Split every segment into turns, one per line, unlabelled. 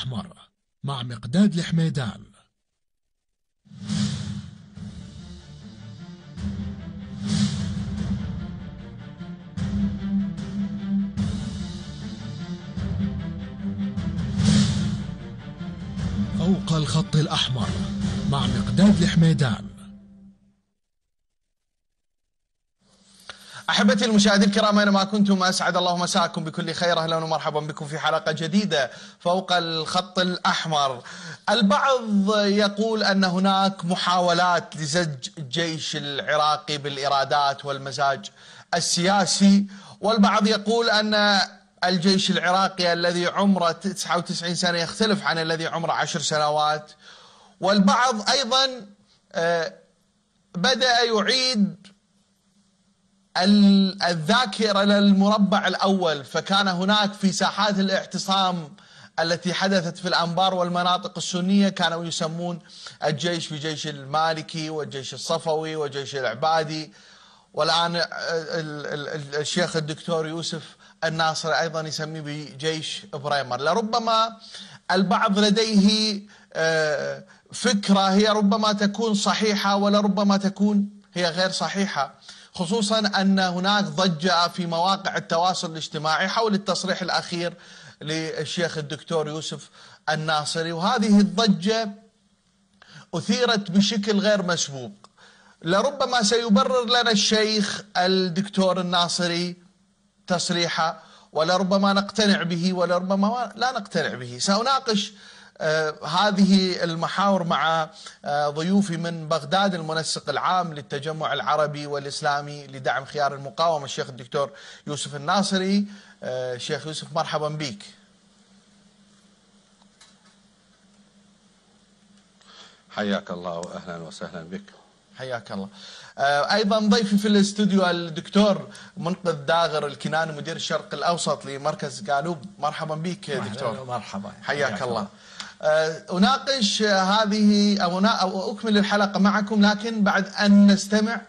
الأحمر مع مقداد الحميدان. فوق الخط الأحمر مع مقداد الحميدان.
أحبتي المشاهدين الكرام أينما كنتم، أسعد الله مساءكم بكل خير. أهلا ومرحبا بكم في حلقة جديدة فوق الخط الأحمر. البعض يقول أن هناك محاولات لزج الجيش العراقي بالإرادات والمزاج السياسي، والبعض يقول أن الجيش العراقي الذي عمره 99 سنة يختلف عن الذي عمره 10 سنوات، والبعض أيضا بدأ يعيد الذاكرة للمربع الأول، فكان هناك في ساحات الاعتصام التي حدثت في الأنبار والمناطق السنية كانوا يسمون الجيش بجيش المالكي والجيش الصفوي والجيش العبادي، والآن الشيخ الدكتور يوسف الناصري أيضا يسميه بجيش بريمر. لربما البعض لديه فكرة هي ربما تكون صحيحة ولربما تكون هي غير صحيحة، خصوصا أن هناك ضجة في مواقع التواصل الاجتماعي حول التصريح الأخير للشيخ الدكتور يوسف الناصري، وهذه الضجة أثيرت بشكل غير مسبوق. لربما سيبرر لنا الشيخ الدكتور الناصري تصريحه، ولربما نقتنع به ولربما لا نقتنع به. سأناقش هذه المحاور مع ضيوفي من بغداد، المنسق العام للتجمع العربي والإسلامي لدعم خيار المقاومة الشيخ الدكتور يوسف الناصري. شيخ يوسف مرحبا بك.
حياك الله وأهلا وسهلا بك.
حياك الله. أيضا ضيفي في الاستوديو الدكتور منقذ داغر الكناني مدير الشرق الأوسط لمركز قالوب. مرحبا بك دكتور.
مرحبا.
حياك الله. أناقش هذه أو أكمل الحلقة معكم، لكن بعد أن نستمع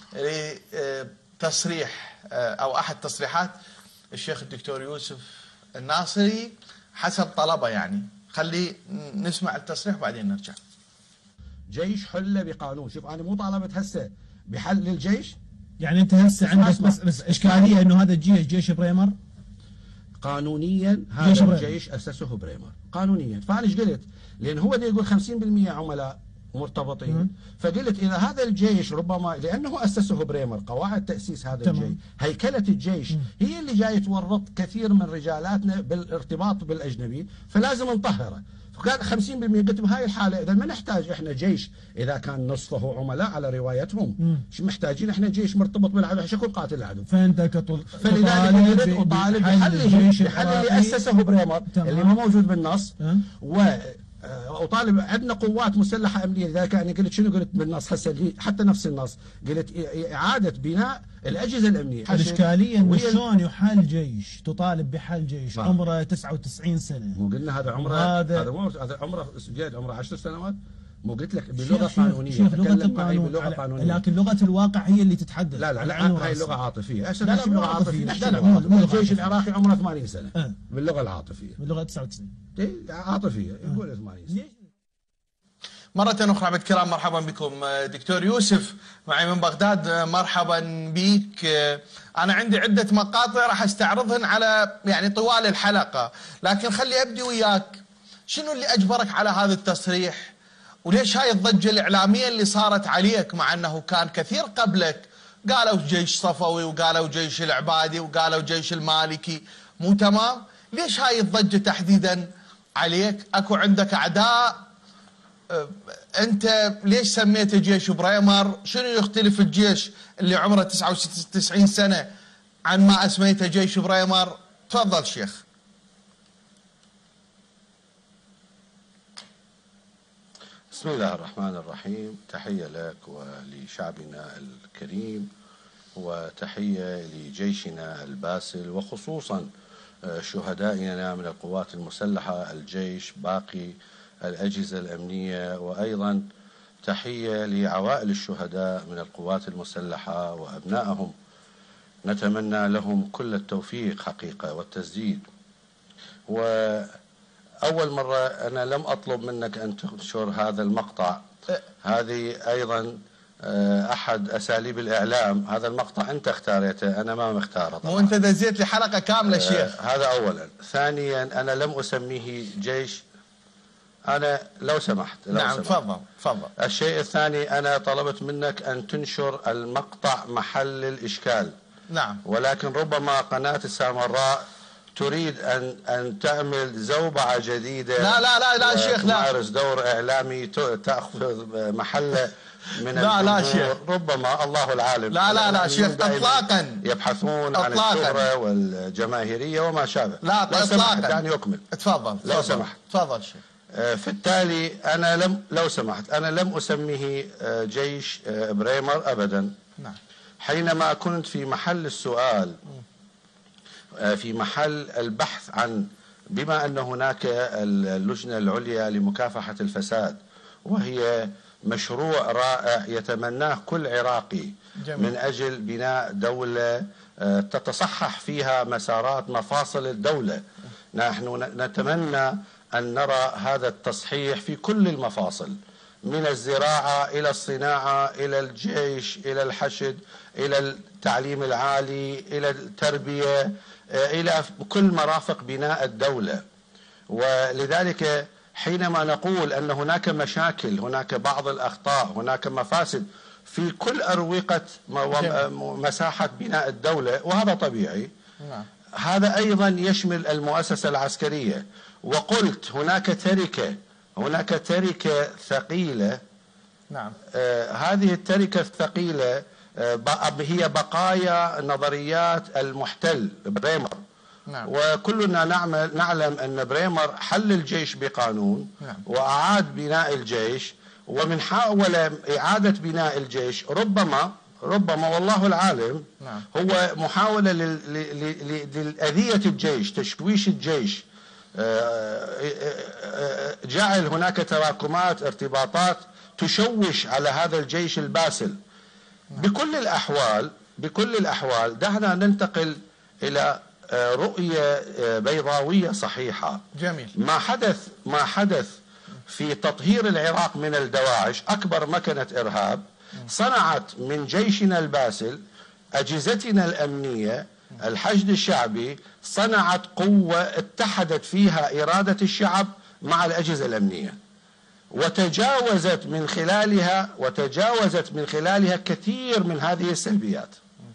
لتصريح أو أحد تصريحات الشيخ الدكتور يوسف الناصري حسب طلبه. يعني خلي نسمع التصريح وبعدين نرجع.
جيش حل بقانون. شوف أنا مو طالبت هسه بحل للجيش،
يعني أنت هسه عندك بس إشكالية إنه هذا الجيش جيش بريمر
قانونيا. هذا الجيش أسسه بريمر قانونيا. فأنا ايش قلت؟ لأن هو ده يقول 50% عملاء مرتبطين، فقلت إذا هذا الجيش ربما لأنه أسسه بريمر، قواعد تأسيس هذا الجيش، هيكلة الجيش هي اللي جاي تورط كثير من رجالاتنا بالارتباط بالأجنبي، فلازم نطهره. فكان 50%. قلت بهاي الحالة إذا ما نحتاج إحنا جيش، إذا كان نصفه عملاء على روايتهم، شو محتاجين إحنا جيش مرتبط بالعدو عشان يكون قاتل العدو.
فأنت
فلذلك أطالب بحل اللي أسسه بريمر اللي ما موجود بالنص، وطالب عندنا قوات مسلحة أمنية. لذلك أنا قلت شنو؟ قلت بالنص هسه حتى نفس النص قلت إعادة بناء الأجهزة الأمنية.
إشكاليا شلون يحل جيش؟ تطالب بحل جيش عمره 99 سنة.
مو قلنا هذا عمره هذا عمره زياد عمره 10 سنوات. مو قلت لك باللغة قانونية.
شيخ لغة القانون باللغة قانونية، لكن لغة الواقع هي اللي تتحدث.
لا هاي اللغة عاطفية.
لا لغة عاطفية.
الجيش العراقي عمره 80 سنة باللغة العاطفية.
باللغة 99
عاطفية يقول 80 سنة.
مرة أخرى بالكرام مرحبا بكم. دكتور يوسف معي من بغداد، مرحبا بك. أنا عندي عدة مقاطع راح استعرضهن على يعني طوال الحلقة، لكن خلي أبدي وياك. شنو اللي أجبرك على هذا التصريح؟ وليش هاي الضجة الإعلامية اللي صارت عليك مع أنه كان كثير قبلك قالوا جيش صفوي وقالوا جيش العبادي وقالوا جيش المالكي مو تمام؟ ليش هاي الضجة تحديدا عليك؟ أكو عندك أعداء؟ أنت ليش سميته جيش بريمر؟ شنو يختلف الجيش اللي عمره 99 سنة عن ما أسميته جيش بريمر؟ تفضل شيخ.
بسم الله الرحمن الرحيم. تحية لك ولشعبنا الكريم، وتحية لجيشنا الباسل، وخصوصا شهدائنا من القوات المسلحة، الجيش، باقي الأجهزة الأمنية، وأيضا تحية لعوائل الشهداء من القوات المسلحة وأبنائهم. نتمنى لهم كل التوفيق حقيقة والتسديد. أول مرة أنا لم أطلب منك أن تنشر هذا المقطع. هذه أيضا أحد أساليب الإعلام. هذا المقطع أنت اختارته، أنا ما مختاره طبعا.
وأنت دزيت لي حلقة كاملة شيخ.
هذا أولا. ثانيا أنا لم أسميه جيش. أنا لو سمحت
نعم تفضل تفضل.
الشيء الثاني أنا طلبت منك أن تنشر المقطع محل الإشكال.
نعم.
ولكن ربما قناة السامراء تريد أن تعمل زوبعة جديدة.
لا شيخ، لا
تمارس دور إعلامي تأخذ محله من
لا شيخ،
ربما الله العالم.
لا شيخ اطلاقا.
يبحثون عن الشهرة والجماهيرية وما شابه.
لا اطلاقا.
دعني أكمل.
تفضل
لو سمحت.
تفضل شيخ.
في التالي أنا لو سمحت أنا لم أسميه جيش بريمر أبدا.
نعم.
حينما كنت في محل السؤال، في محل البحث عن، بما أن هناك اللجنة العليا لمكافحة الفساد، وهي مشروع رائع يتمناه كل عراقي. جميل. من أجل بناء دولة تتصحح فيها مسارات مفاصل الدولة. نحن نتمنى أن نرى هذا التصحيح في كل المفاصل، من الزراعة إلى الصناعة إلى الجيش إلى الحشد إلى التعليم العالي إلى التربية إلى كل مرافق بناء الدولة. ولذلك حينما نقول أن هناك مشاكل، هناك بعض الأخطاء، هناك مفاسد في كل أروقة مساحة بناء الدولة، وهذا طبيعي. هذا أيضا يشمل المؤسسة العسكرية. وقلت هناك تركة ثقيلة.
نعم.
هذه التركة الثقيلة هي بقايا نظريات المحتل بريمر.
نعم.
وكلنا نعلم أن بريمر حل الجيش بقانون.
نعم.
وأعاد بناء الجيش، ومن حاول إعادة بناء الجيش ربما والله العالم.
نعم.
هو محاولة لأذية الجيش، تشويش الجيش، جعل هناك تراكمات ارتباطات تشوش على هذا الجيش الباسل. بكل الأحوال دعنا ننتقل إلى رؤية بيضاوية صحيحة.
جميل.
ما حدث في تطهير العراق من الدواعش أكبر مكنة إرهاب، صنعت من جيشنا الباسل، أجهزتنا الأمنية، الحشد الشعبي، صنعت قوة اتحدت فيها إرادة الشعب مع الأجهزة الأمنية، وتجاوزت من خلالها كثير من هذه السلبيات.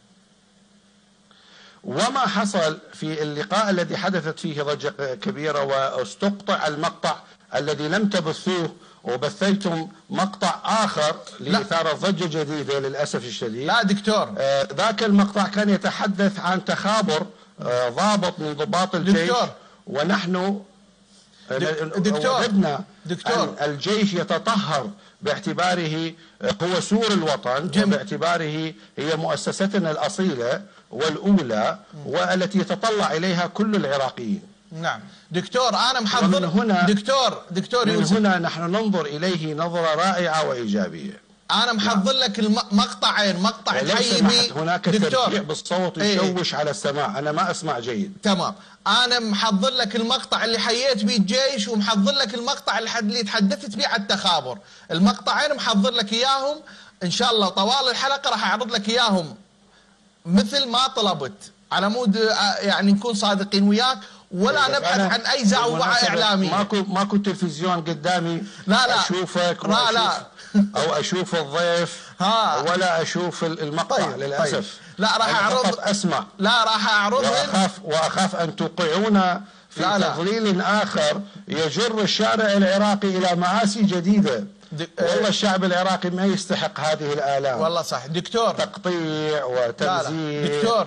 وما حصل في اللقاء الذي حدثت فيه ضجة كبيرة واستقطع المقطع الذي لم تبثوه وبثيتم مقطع آخر لإثارة ضجة جديدة للأسف الشديد.
لا دكتور،
ذاك المقطع كان يتحدث عن تخابر ضابط من ضباط الجيش. ونحن وجدنا أن الجيش يتطهر باعتباره هو سور الوطن، وباعتباره هي مؤسستنا الأصيلة والأولى والتي يتطلع إليها كل العراقيين.
نعم دكتور، أنا محضر دكتور
من هنا نحن ننظر إليه نظرة رائعة وإيجابية.
أنا محضر لك المقطعين، مقطع الحيبي.
هناك ترفيع بالصوت يشوش على السماع، أنا ما أسمع جيد.
تمام. أنا محضر لك المقطع اللي حييت به الجيش، ومحضر لك المقطع اللي تحدثت به على التخابر. المقطعين محضر لك إياهم إن شاء الله طوال الحلقة، راح أعرض لك إياهم مثل ما طلبت، على مود يعني نكون صادقين وياك، ولا نبحث عن أي زعوعة إعلامية.
ماكو تلفزيون قدامي
لا
أشوفك أو أشوف الضيف ولا أشوف المقطع. طيب. للأسف.
لا راح أعرض،
أسمع.
لا راح أعرض،
وأخاف أن توقعونا في تضليل آخر يجر الشارع العراقي إلى مآسي جديدة. والله الشعب العراقي ما يستحق هذه الآلام.
والله صح دكتور.
تقطيع وتمزيق
دكتور،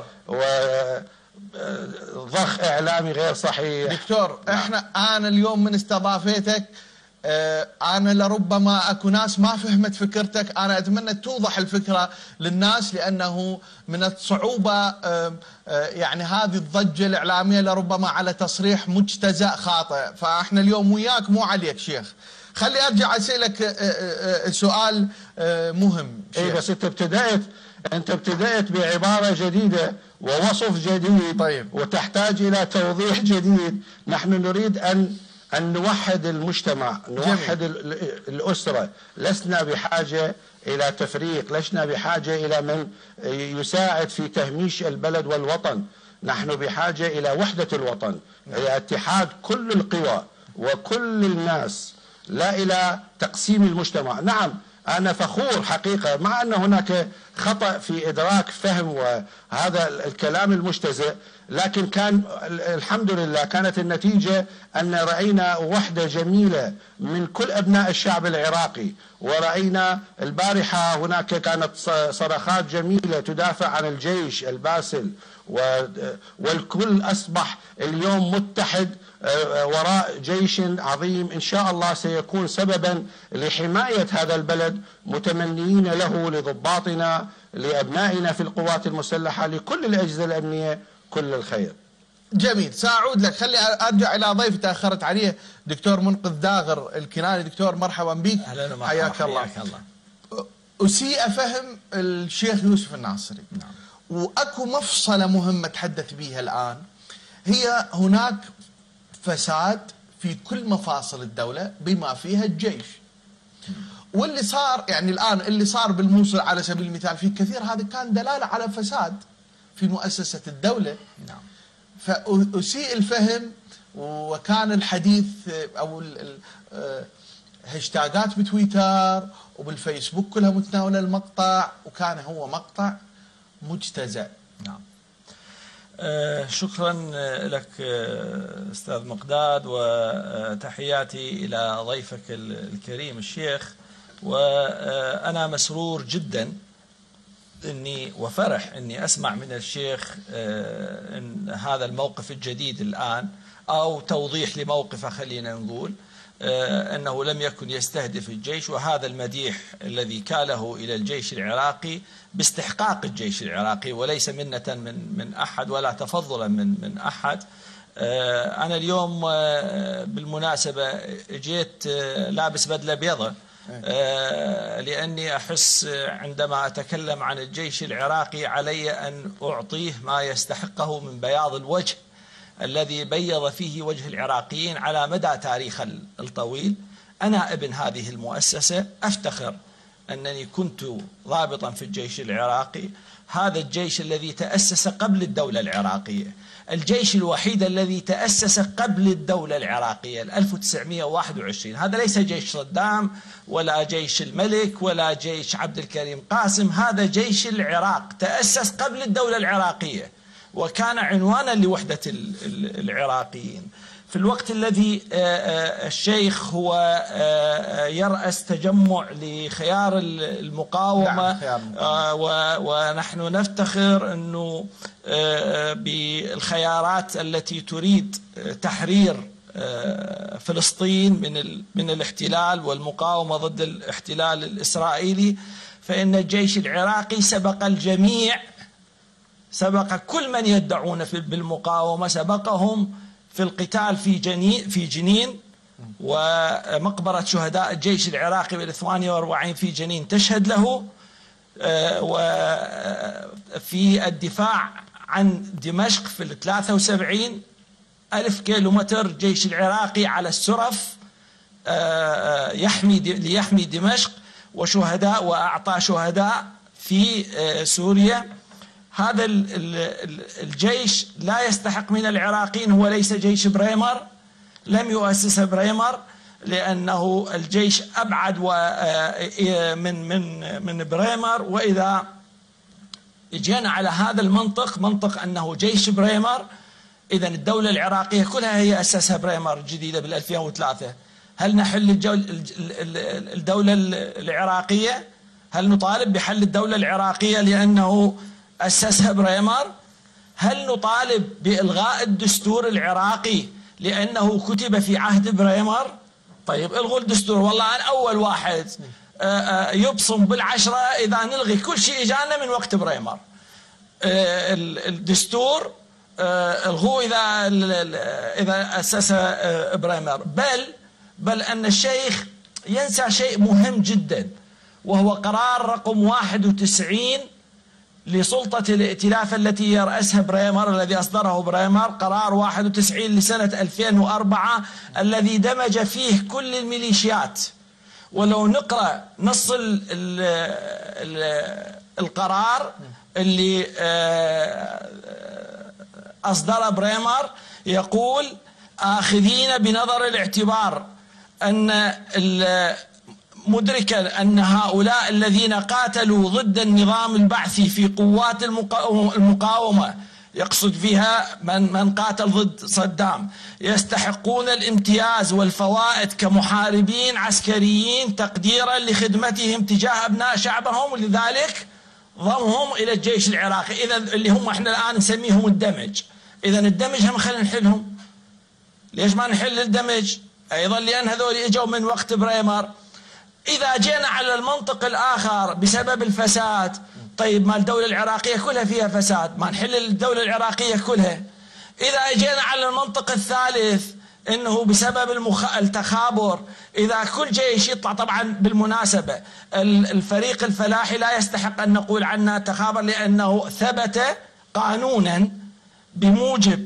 ضخ إعلامي غير صحيح.
دكتور أنا اليوم من استضافتك، أنا لربما أكو ناس ما فهمت فكرتك، أنا أتمنى توضح الفكرة للناس، لأنه من الصعوبة يعني هذه الضجة الإعلامية لربما على تصريح مجتزأ خاطئ. فإحنا اليوم وياك مو عليك شيخ. خلي أرجع أسألك سؤال مهم شيخ.
بس أنت ابتدأت بعبارة جديدة ووصف جديد.
طيب.
وتحتاج إلى توضيح جديد. نحن نريد أن نوحد المجتمع، نوحد الأسرة. لسنا بحاجة إلى تفريق، لسنا بحاجة إلى من يساعد في تهميش البلد والوطن. نحن بحاجة إلى وحدة الوطن، إلى اتحاد كل القوى وكل الناس، لا إلى تقسيم المجتمع. نعم أنا فخور حقيقة، مع أن هناك خطأ في إدراك فهم وهذا الكلام المجتزئ، لكن كان الحمد لله كانت النتيجة أن رأينا وحدة جميلة من كل أبناء الشعب العراقي. ورأينا البارحة هناك كانت صرخات جميلة تدافع عن الجيش الباسل، والكل أصبح اليوم متحد وراء جيش عظيم إن شاء الله سيكون سببا لحماية هذا البلد، متمنيين له لضباطنا، لأبنائنا في القوات المسلحة، لكل الأجهزة الأمنية كل الخير.
جميل، سأعود لك. خلي أرجع إلى ضيف تأخرت عليه دكتور منقذ داغر الكناني. دكتور مرحبا بك، حياك الله. أسيء فهم الشيخ يوسف الناصري.
نعم.
وأكو مفصلة مهمة تحدث بها الآن، هي هناك فساد في كل مفاصل الدولة بما فيها الجيش. واللي صار يعني الآن اللي صار بالموصل على سبيل المثال في كثير، هذا كان دلالة على فساد في مؤسسة الدولة.
نعم.
فأسيء الفهم، وكان الحديث أو هاشتاجات بتويتر وبالفيسبوك كلها متناولة المقطع، وكان هو مقطع مجتزأ.
نعم. شكرا لك أستاذ مقداد، وتحياتي إلى ضيفك الكريم الشيخ. وأنا مسرور جدا وفرح أني أسمع من الشيخ إن هذا الموقف الجديد الآن، أو توضيح لموقفه، خلينا نقول أنه لم يكن يستهدف الجيش، وهذا المديح الذي كاله إلى الجيش العراقي باستحقاق الجيش العراقي، وليس منة من أحد ولا تفضلا من أحد. أنا اليوم بالمناسبة جيت لابس بدلة بيضة، لأني أحس عندما أتكلم عن الجيش العراقي علي أن أعطيه ما يستحقه من بياض الوجه الذي بيض فيه وجه العراقيين على مدى تاريخ الطويل. أنا ابن هذه المؤسسة، أفتخر أنني كنت ضابطا في الجيش العراقي، هذا الجيش الذي تأسس قبل الدولة العراقية، الجيش الوحيد الذي تأسس قبل الدولة العراقية 1921. هذا ليس جيش صدام ولا جيش الملك ولا جيش عبد الكريم قاسم، هذا جيش العراق تأسس قبل الدولة العراقية، وكان عنوانا لوحدة العراقيين. في الوقت الذي الشيخ هو يرأس تجمع لخيار المقاومة، ونحن نفتخر أنه بالخيارات التي تريد تحرير فلسطين من الاحتلال والمقاومة ضد الاحتلال الإسرائيلي، فإن الجيش العراقي سبق الجميع، سبق كل من يدعون بالمقاومة، سبقهم في القتال في جنين، ومقبرة شهداء الجيش العراقي بال48 في جنين تشهد له، وفي الدفاع عن دمشق في 73 ألف كيلومتر جيش العراقي على السرف ليحمي دمشق، وشهداء وأعطى شهداء في سوريا. هذا الجيش لا يستحق من العراقيين، هو ليس جيش بريمر، لم يؤسس بريمر، لأنه الجيش أبعد من بريمر. وإذا جينا على هذا المنطق، منطق أنه جيش بريمر، إذا الدولة العراقية كلها هي أسسها بريمر الجديدة بال2003. هل نحل الدولة العراقية؟ هل نطالب بحل الدولة العراقية لأنه أسسها بريمر؟ هل نطالب بإلغاء الدستور العراقي لأنه كتب في عهد بريمر؟ طيب الغوا الدستور، والله أنا أول واحد يبصم بالعشرة إذا نلغي كل شيء إجانا من وقت بريمر. الدستور الغوا إذا أسس بريمر. بل أن الشيخ ينسى شيء مهم جدا، وهو قرار رقم 91 لسلطة الائتلاف التي يرأسها بريمر، الذي أصدره بريمر قرار 91 لسنة 2004 الذي دمج فيه كل الميليشيات. ولو نقرأ نص القرار اللي أصدر بريمر يقول: آخذين بنظر الاعتبار أن مدركا أن هؤلاء الذين قاتلوا ضد النظام البعثي في قوات المقاومة، يقصد فيها من قاتل ضد صدام، يستحقون الامتياز والفوائد كمحاربين عسكريين تقديرا لخدمتهم تجاه أبناء شعبهم، ولذلك ضمهم إلى الجيش العراقي. إذا اللي هم احنا الآن نسميهم الدمج. إذا الدمج هم خلينا نحلهم. ليش ما نحل الدمج؟ أيضا لأن هذول إجوا من وقت بريمر. إذا جينا على المنطق الآخر بسبب الفساد، طيب ما الدولة العراقية كلها فيها فساد، ما نحل الدولة العراقية كلها. إذا جينا على المنطق الثالث أنه بسبب التخابر، إذا كل جيش يطلع، طبعا بالمناسبة الفريق الفلاحي لا يستحق أن نقول عنه تخابر، لأنه ثبت قانونا بموجب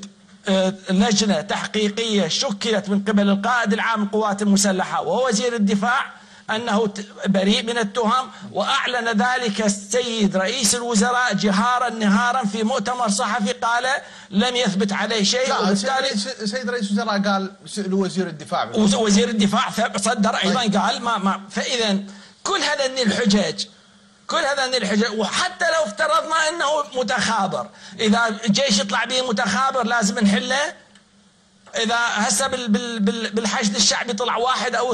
لجنة تحقيقية شكلت من قبل القائد العام للقوات المسلحة وهو وزير الدفاع أنه بريء من التهم، وأعلن ذلك السيد رئيس الوزراء جهارا نهارا في مؤتمر صحفي، قال لم يثبت عليه شيء.
وبالتالي السيد رئيس الوزراء قال وزير الدفاع،
وزير الدفاع صدر أيضا قال ما فإذا كل هذا الحجج، كل هذا الحجج، وحتى لو افترضنا أنه متخابر، إذا الجيش يطلع به متخابر لازم نحله. إذا هسه بالحشد الشعبي طلع 1 أو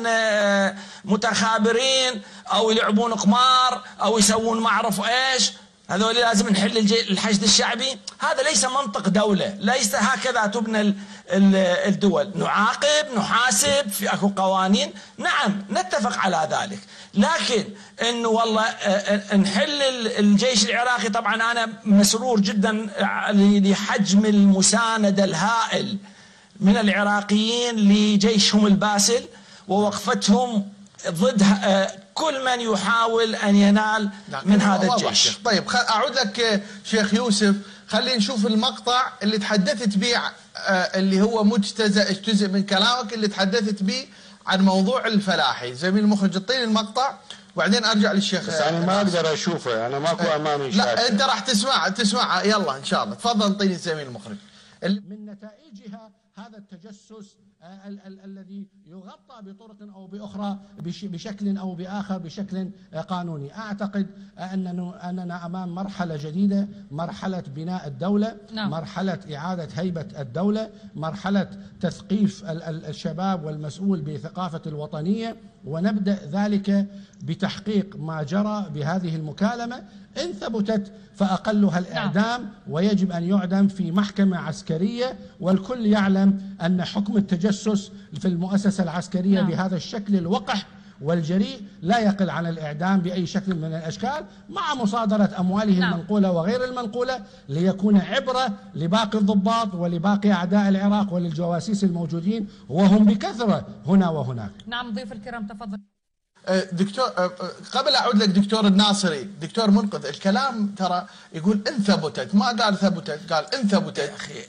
2 متخابرين أو يلعبون قمار أو يسوون ما أعرف إيش، هذول لازم نحل الحشد الشعبي. هذا ليس منطق دولة، ليس هكذا تبنى الدول. نعاقب، نحاسب، في أكو قوانين، نعم نتفق على ذلك، لكن إنه والله نحل الجيش العراقي. طبعا أنا مسرور جدا لحجم المساندة الهائل من العراقيين لجيشهم الباسل ووقفتهم ضد كل من يحاول أن ينال من هذا الجيش.
طيب أعود لك شيخ يوسف، خلينا نشوف المقطع اللي تحدثت به، اللي هو اجتزء من كلامك اللي تحدثت به عن موضوع الفلاحي. زميل المخرج اعطيني المقطع وبعدين ارجع للشيخ.
بس انا ما اقدر اشوفه، انا ماكو امامي شاشة.
لا انت راح تسمع يلا ان شاء الله. تفضل اعطيني زميل المخرج.
من نتائجها هذا التجسس الذي يغطى بطرق أو بأخرى بشكل أو بآخر بشكل قانوني. أعتقد أننا أمام مرحلة جديدة، مرحلة بناء الدولة،
نعم.
مرحلة إعادة هيبة الدولة، مرحلة تثقيف الشباب والمسؤول بثقافة الوطنية، ونبدأ ذلك بتحقيق ما جرى بهذه المكالمة. إن ثبتت فأقلها الإعدام، ويجب أن يعدم في محكمة عسكرية، والكل يعلم أن حكم التجسس في المؤسسة العسكرية بهذا الشكل الوقح والجريء لا يقل عن الإعدام بأي شكل من الأشكال، مع مصادرة أموالهم المنقولة وغير المنقولة، ليكون عبرة لباقي الضباط ولباقي أعداء العراق وللجواسيس الموجودين وهم بكثرة هنا وهناك.
نعم ضيف الكرام تفضل.
دكتور، قبل أعود لك دكتور الناصري، دكتور منقذ، الكلام ترى يقول إن ثبتت، ما قال ثبتت، قال إن ثبتت.
يا أخي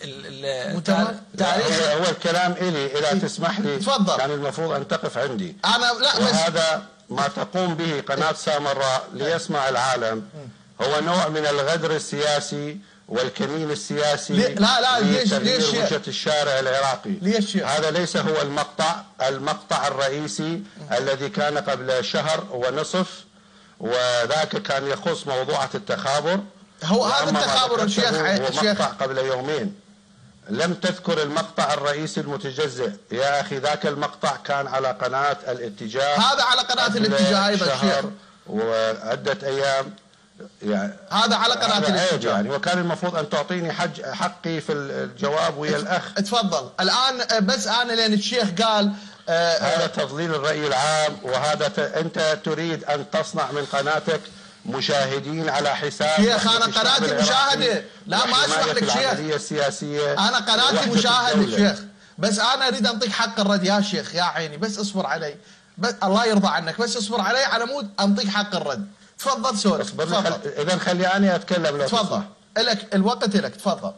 التاريخ هو الكلام إلي، إذا تسمح لي
تفضل.
كان المفروض أن تقف عندي.
أنا لا،
وهذا ما تقوم به قناة سامراء ليسمع العالم هو نوع من الغدر السياسي والكمين السياسي.
لا
لتغيير وجهة الشارع العراقي.
ليش؟
هذا ليس هو المقطع الرئيسي الذي كان قبل شهر ونصف، وذاك كان يخص موضوعة التخابر.
هو هذا التخابر الشيخ
مقطع قبل يومين. لم تذكر المقطع الرئيسي المتجزئ يا أخي، ذاك المقطع كان على قناة الاتجاه،
هذا على قناة الاتجاه أيضا شيخ،
وعدة أيام يعني.
هذا على قناة الاتجاه
يعني، وكان المفروض أن تعطيني حقي في الجواب ويا الأخ.
تفضل الآن. بس أنا لأن الشيخ قال
هذا تضليل الرأي العام، وهذا أنت تريد أن تصنع من قناتك مشاهدين على حساب.
شيخ أنا قناتي مشاهدة، لا ما أسمح لك شيخ،
السياسية
أنا قناتي مشاهدة شيخ، بس أنا أريد أنطيك حق الرد يا شيخ، يا عيني بس اصبر علي، بس الله يرضى عنك، بس اصبر علي على مود أنطيك حق الرد. تفضل سولف.
إذا خليني أتكلم لو
تفضل. لك الوقت لك، تفضل.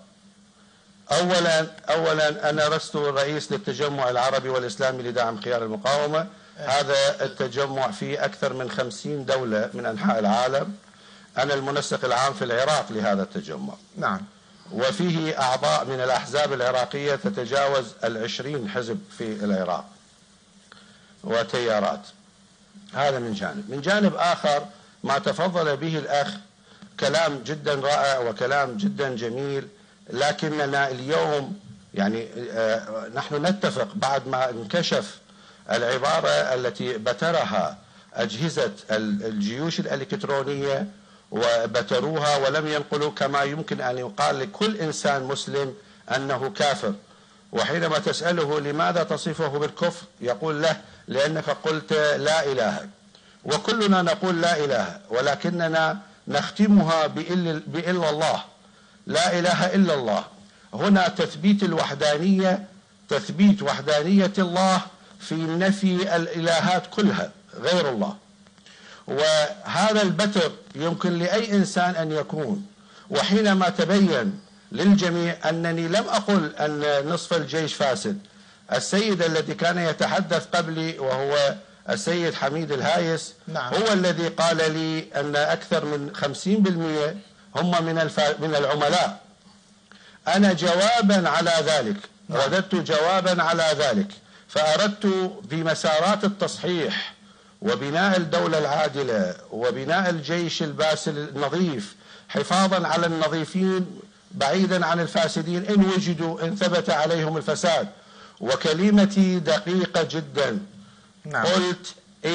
أولا أنا لست رئيس للتجمع العربي والإسلامي لدعم خيار المقاومة. هذا التجمع فيه أكثر من 50 دولة من أنحاء العالم. أنا المنسق العام في العراق لهذا التجمع.
نعم.
وفيه أعضاء من الأحزاب العراقية تتجاوز 20 حزب في العراق وتيارات. هذا من جانب. من جانب آخر ما تفضل به الأخ كلام جدا رائع وكلام جدا جميل، لكننا اليوم يعني نحن نتفق بعد ما انكشف العبارة التي بترها أجهزة الجيوش الإلكترونية وبتروها ولم ينقلوا كما يمكن أن يقال لكل إنسان مسلم أنه كافر. وحينما تسأله لماذا تصفه بالكفر يقول له لأنك قلت لا إله. وكلنا نقول لا إله، ولكننا نختمها بإلا الله، لا إله إلا الله. هنا تثبيت الوحدانية، تثبيت وحدانية الله في نفي الإلهات كلها غير الله. وهذا البتر يمكن لأي إنسان أن يكون. وحينما تبين للجميع أنني لم أقل أن نصف الجيش فاسد، السيد الذي كان يتحدث قبلي وهو السيد حميد الهايس
نعم.
هو الذي قال لي أن أكثر من 50% هم من العملاء. أنا جوابا على ذلك رددت جوابا على ذلك، فأردت بمسارات التصحيح وبناء الدولة العادلة وبناء الجيش الباسل النظيف حفاظا على النظيفين بعيدا عن الفاسدين إن وجدوا، إن ثبت عليهم الفساد. وكلمتي دقيقة جدا.
نعم.
قلت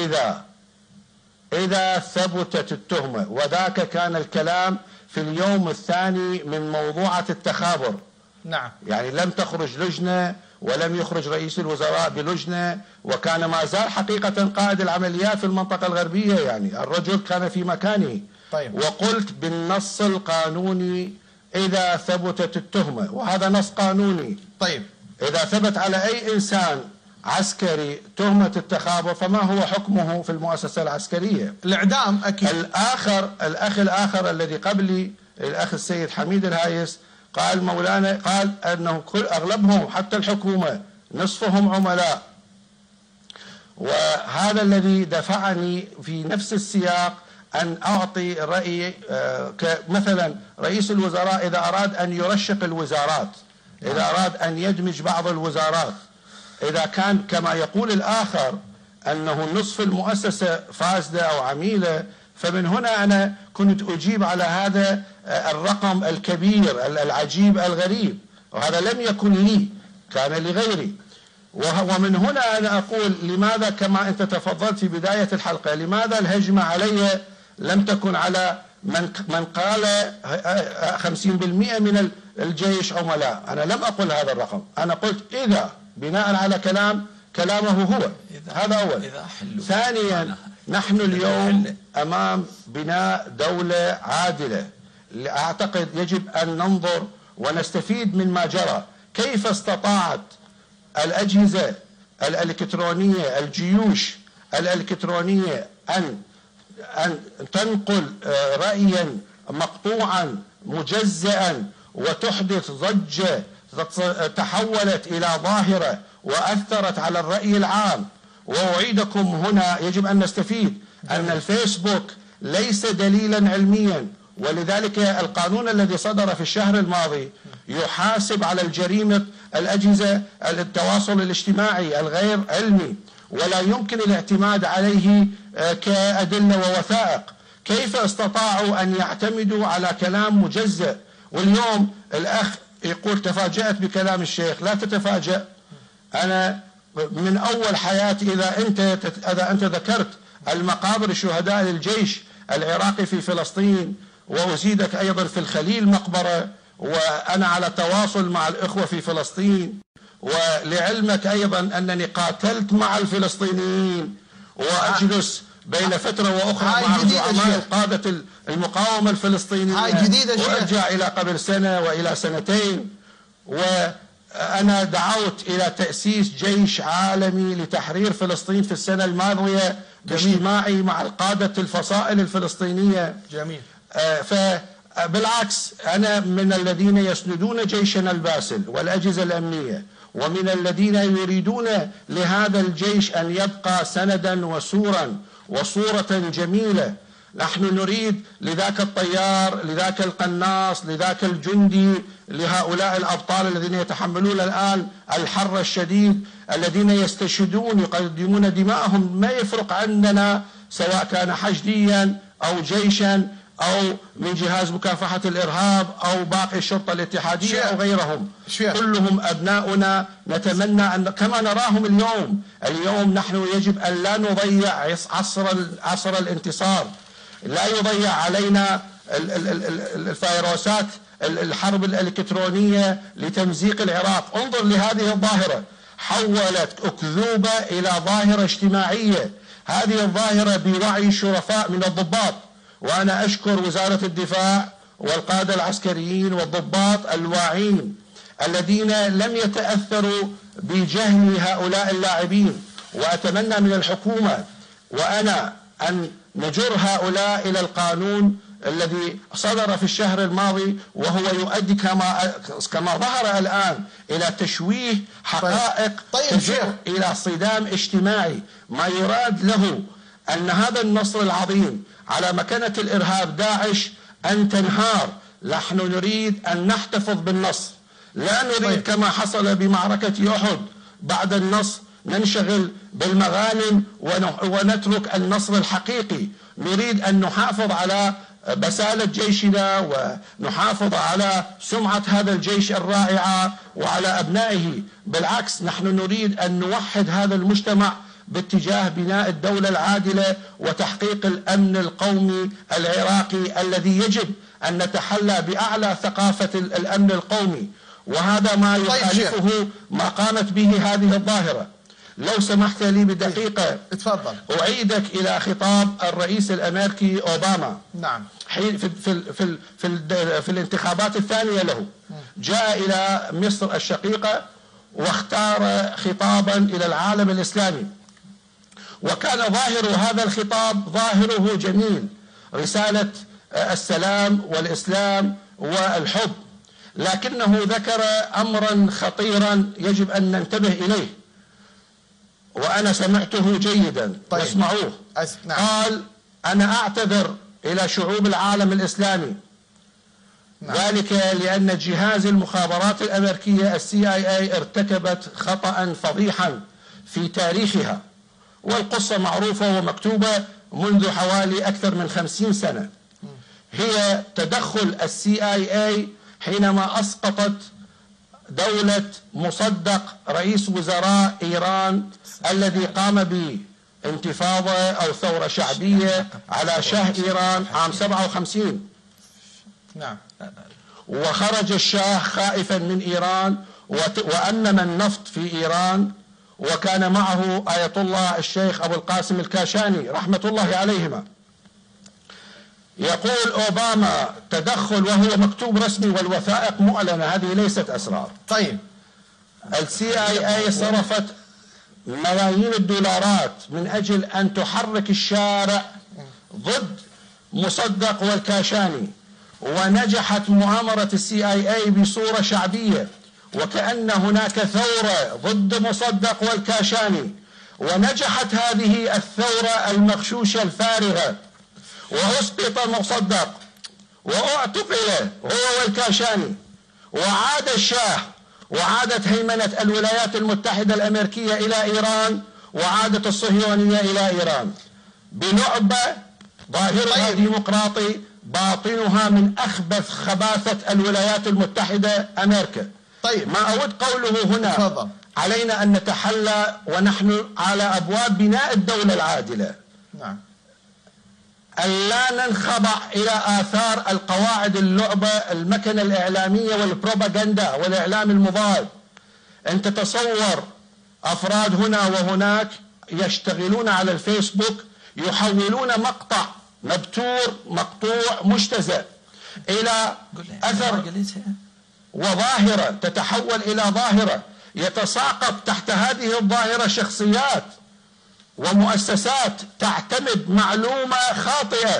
إذا ثبتت التهمة، وذاك كان الكلام في اليوم الثاني من موضوعة التخابر.
نعم.
يعني لم تخرج لجنة ولم يخرج رئيس الوزراء بلجنة، وكان ما زال حقيقة قائد العمليات في المنطقة الغربية، يعني الرجل كان في مكانه.
طيب.
وقلت بالنص القانوني إذا ثبتت التهمة، وهذا نص قانوني.
طيب.
إذا ثبت على أي إنسان عسكري تهمة التخابر فما هو حكمه في المؤسسة العسكرية؟
الإعدام أكيد.
الأخ الآخر الذي قبلي الأخ السيد حميد الهايس قال مولانا، قال أنه أغلبهم حتى الحكومة نصفهم عملاء. وهذا الذي دفعني في نفس السياق أن أعطي رأيي. مثلا رئيس الوزراء إذا أراد أن يرشق الوزارات، إذا أراد أن يدمج بعض الوزارات، إذا كان كما يقول الآخر أنه نصف المؤسسة فاسدة أو عميلة، فمن هنا أنا كنت أجيب على هذا الرقم الكبير العجيب الغريب، وهذا لم يكن لي، كان لغيري. ومن هنا أنا أقول لماذا كما أنت تفضلت في بداية الحلقة، لماذا الهجمة علي لم تكن على من قال 50% من الجيش عملاء؟ أنا لم أقل هذا الرقم، أنا قلت إذا بناء على كلامه هو. هذا أول. ثانيا، نحن اليوم أمام بناء دولة عادلة. أعتقد يجب أن ننظر ونستفيد من ما جرى. كيف استطاعت الأجهزة الإلكترونية، الجيوش الإلكترونية أن تنقل رأيا مقطوعا مجزئا وتحدث ضجة تحولت إلى ظاهرة وأثرت على الرأي العام. وأعيدكم هنا يجب أن نستفيد أن الفيسبوك ليس دليلا علميا، ولذلك القانون الذي صدر في الشهر الماضي يحاسب على الجريمة الأجهزة التواصل الاجتماعي الغير علمي، ولا يمكن الاعتماد عليه كأدلة ووثائق. كيف استطاعوا أن يعتمدوا على كلام مجزأ؟ واليوم الأخ يقول تفاجأت بكلام الشيخ. لا تتفاجأ. أنا من أول حياتي إذا أنت ذكرت المقابر الشهداء للجيش العراقي في فلسطين، وأزيدك أيضا في الخليل مقبرة، وأنا على تواصل مع الإخوة في فلسطين، ولعلمك أيضا أنني قاتلت مع الفلسطينيين وأجلس بين فترة وأخرى مع زعماء قادة المقاومة الفلسطينية، وأرجع إلى قبل سنة وإلى سنتين. أنا دعوت إلى تأسيس جيش عالمي لتحرير فلسطين في السنة الماضية باجتماعي مع القادة الفصائل الفلسطينية.
جميل.
فبالعكس أنا من الذين يسندون جيشنا الباسل والأجهزة الأمنية، ومن الذين يريدون لهذا الجيش أن يبقى سندا وسورا وصورة جميلة. نحن نريد لذاك الطيار، لذاك القناص، لذاك الجندي، لهؤلاء الأبطال الذين يتحملون الآن الحر الشديد، الذين يستشهدون يقدمون دماءهم، ما يفرق عندنا سواء كان حشديا أو جيشا أو من جهاز مكافحة الإرهاب أو باقي الشرطة الاتحادية أو غيرهم، كلهم أبناؤنا. نتمنى أن كما نراهم اليوم نحن يجب أن لا نضيع عصر الانتصار، لا يضيع علينا الفيروسات الحرب الإلكترونية لتمزيق العراق. انظر لهذه الظاهرة، حولت أكذوبة إلى ظاهرة اجتماعية. هذه الظاهرة بوعي الشرفاء من الضباط، وأنا أشكر وزارة الدفاع والقادة العسكريين والضباط الواعين الذين لم يتأثروا بجهل هؤلاء اللاعبين. وأتمنى من الحكومة وأنا أن نجر هؤلاء إلى القانون الذي صدر في الشهر الماضي، وهو يؤدي كما ظهر الآن إلى تشويه حقائق تجر إلى صدام اجتماعي. ما يراد له أن هذا النصر العظيم على مكانة الإرهاب داعش أن تنهار. نحن نريد أن نحتفظ بالنصر، لا نريد كما حصل بمعركة أحد بعد النصر ننشغل بالمغانم ونترك النصر الحقيقي. نريد أن نحافظ على بسالة جيشنا ونحافظ على سمعة هذا الجيش الرائعة وعلى أبنائه. بالعكس نحن نريد أن نوحد هذا المجتمع باتجاه بناء الدولة العادلة وتحقيق الأمن القومي العراقي الذي يجب أن نتحلى بأعلى ثقافة الأمن القومي، وهذا ما يخالفه ما قامت به هذه الظاهرة. لو سمحت لي بدقيقة
اتفضل.
أعيدك إلى خطاب الرئيس الأمريكي أوباما.
نعم.
حين في الانتخابات الثانية له جاء إلى مصر الشقيقة واختار خطابا إلى العالم الإسلامي، وكان ظاهر هذا الخطاب ظاهره جميل، رسالة السلام والإسلام والحب، لكنه ذكر أمرا خطيرا يجب أن ننتبه إليه، وأنا سمعته جيدا.
طيب.
واسمعوه.
نعم.
قال: أنا أعتذر إلى شعوب العالم الإسلامي. نعم. ذلك لأن جهاز المخابرات الأمريكية CIA ارتكبت خطأ فضيحا في تاريخها، والقصة معروفة ومكتوبة منذ حوالي أكثر من 50 سنة. هي تدخل CIA حينما أسقطت دولة مصدق رئيس وزراء إيران الذي قام بانتفاضة أو ثورة شعبية على شاه إيران عام 57.
نعم.
وخرج الشاه خائفا من إيران وأنم النفط في إيران، وكان معه آية الله الشيخ أبو القاسم الكاشاني رحمة الله عليهما. يقول أوباما تدخل، وهو مكتوب رسمي والوثائق معلنة، هذه ليست أسرار.
طيب.
CIA صرفت ملايين الدولارات من أجل أن تحرك الشارع ضد مصدق والكاشاني، ونجحت مؤامرة CIA بصورة شعبية، وكأن هناك ثورة ضد مصدق والكاشاني، ونجحت هذه الثورة المغشوشة الفارغة، وأسقط مصدق واعتقل هو والكاشاني، وعاد الشاه، وعادت هيمنة الولايات المتحدة الأمريكية إلى إيران، وعادت الصهيونية إلى إيران بلعبة ظاهرها ديمقراطي باطنها من أخبث خباثة الولايات المتحدة أمريكا.
طيب.
ما أود قوله هنا
تفضل.
علينا أن نتحلى ونحن على أبواب بناء الدولة العادلة.
نعم.
أن لا ننخضع إلى آثار القواعد اللعبة المكنة الإعلامية والبروباغندا والإعلام المضاد. أنت تصور أفراد هنا وهناك يشتغلون على الفيسبوك، يحولون مقطع مبتور مقطوع مجتزأ إلى أثر
وظاهرة تتحول إلى ظاهرة، يتساقط تحت هذه الظاهرة شخصيات ومؤسسات تعتمد معلومة خاطئة.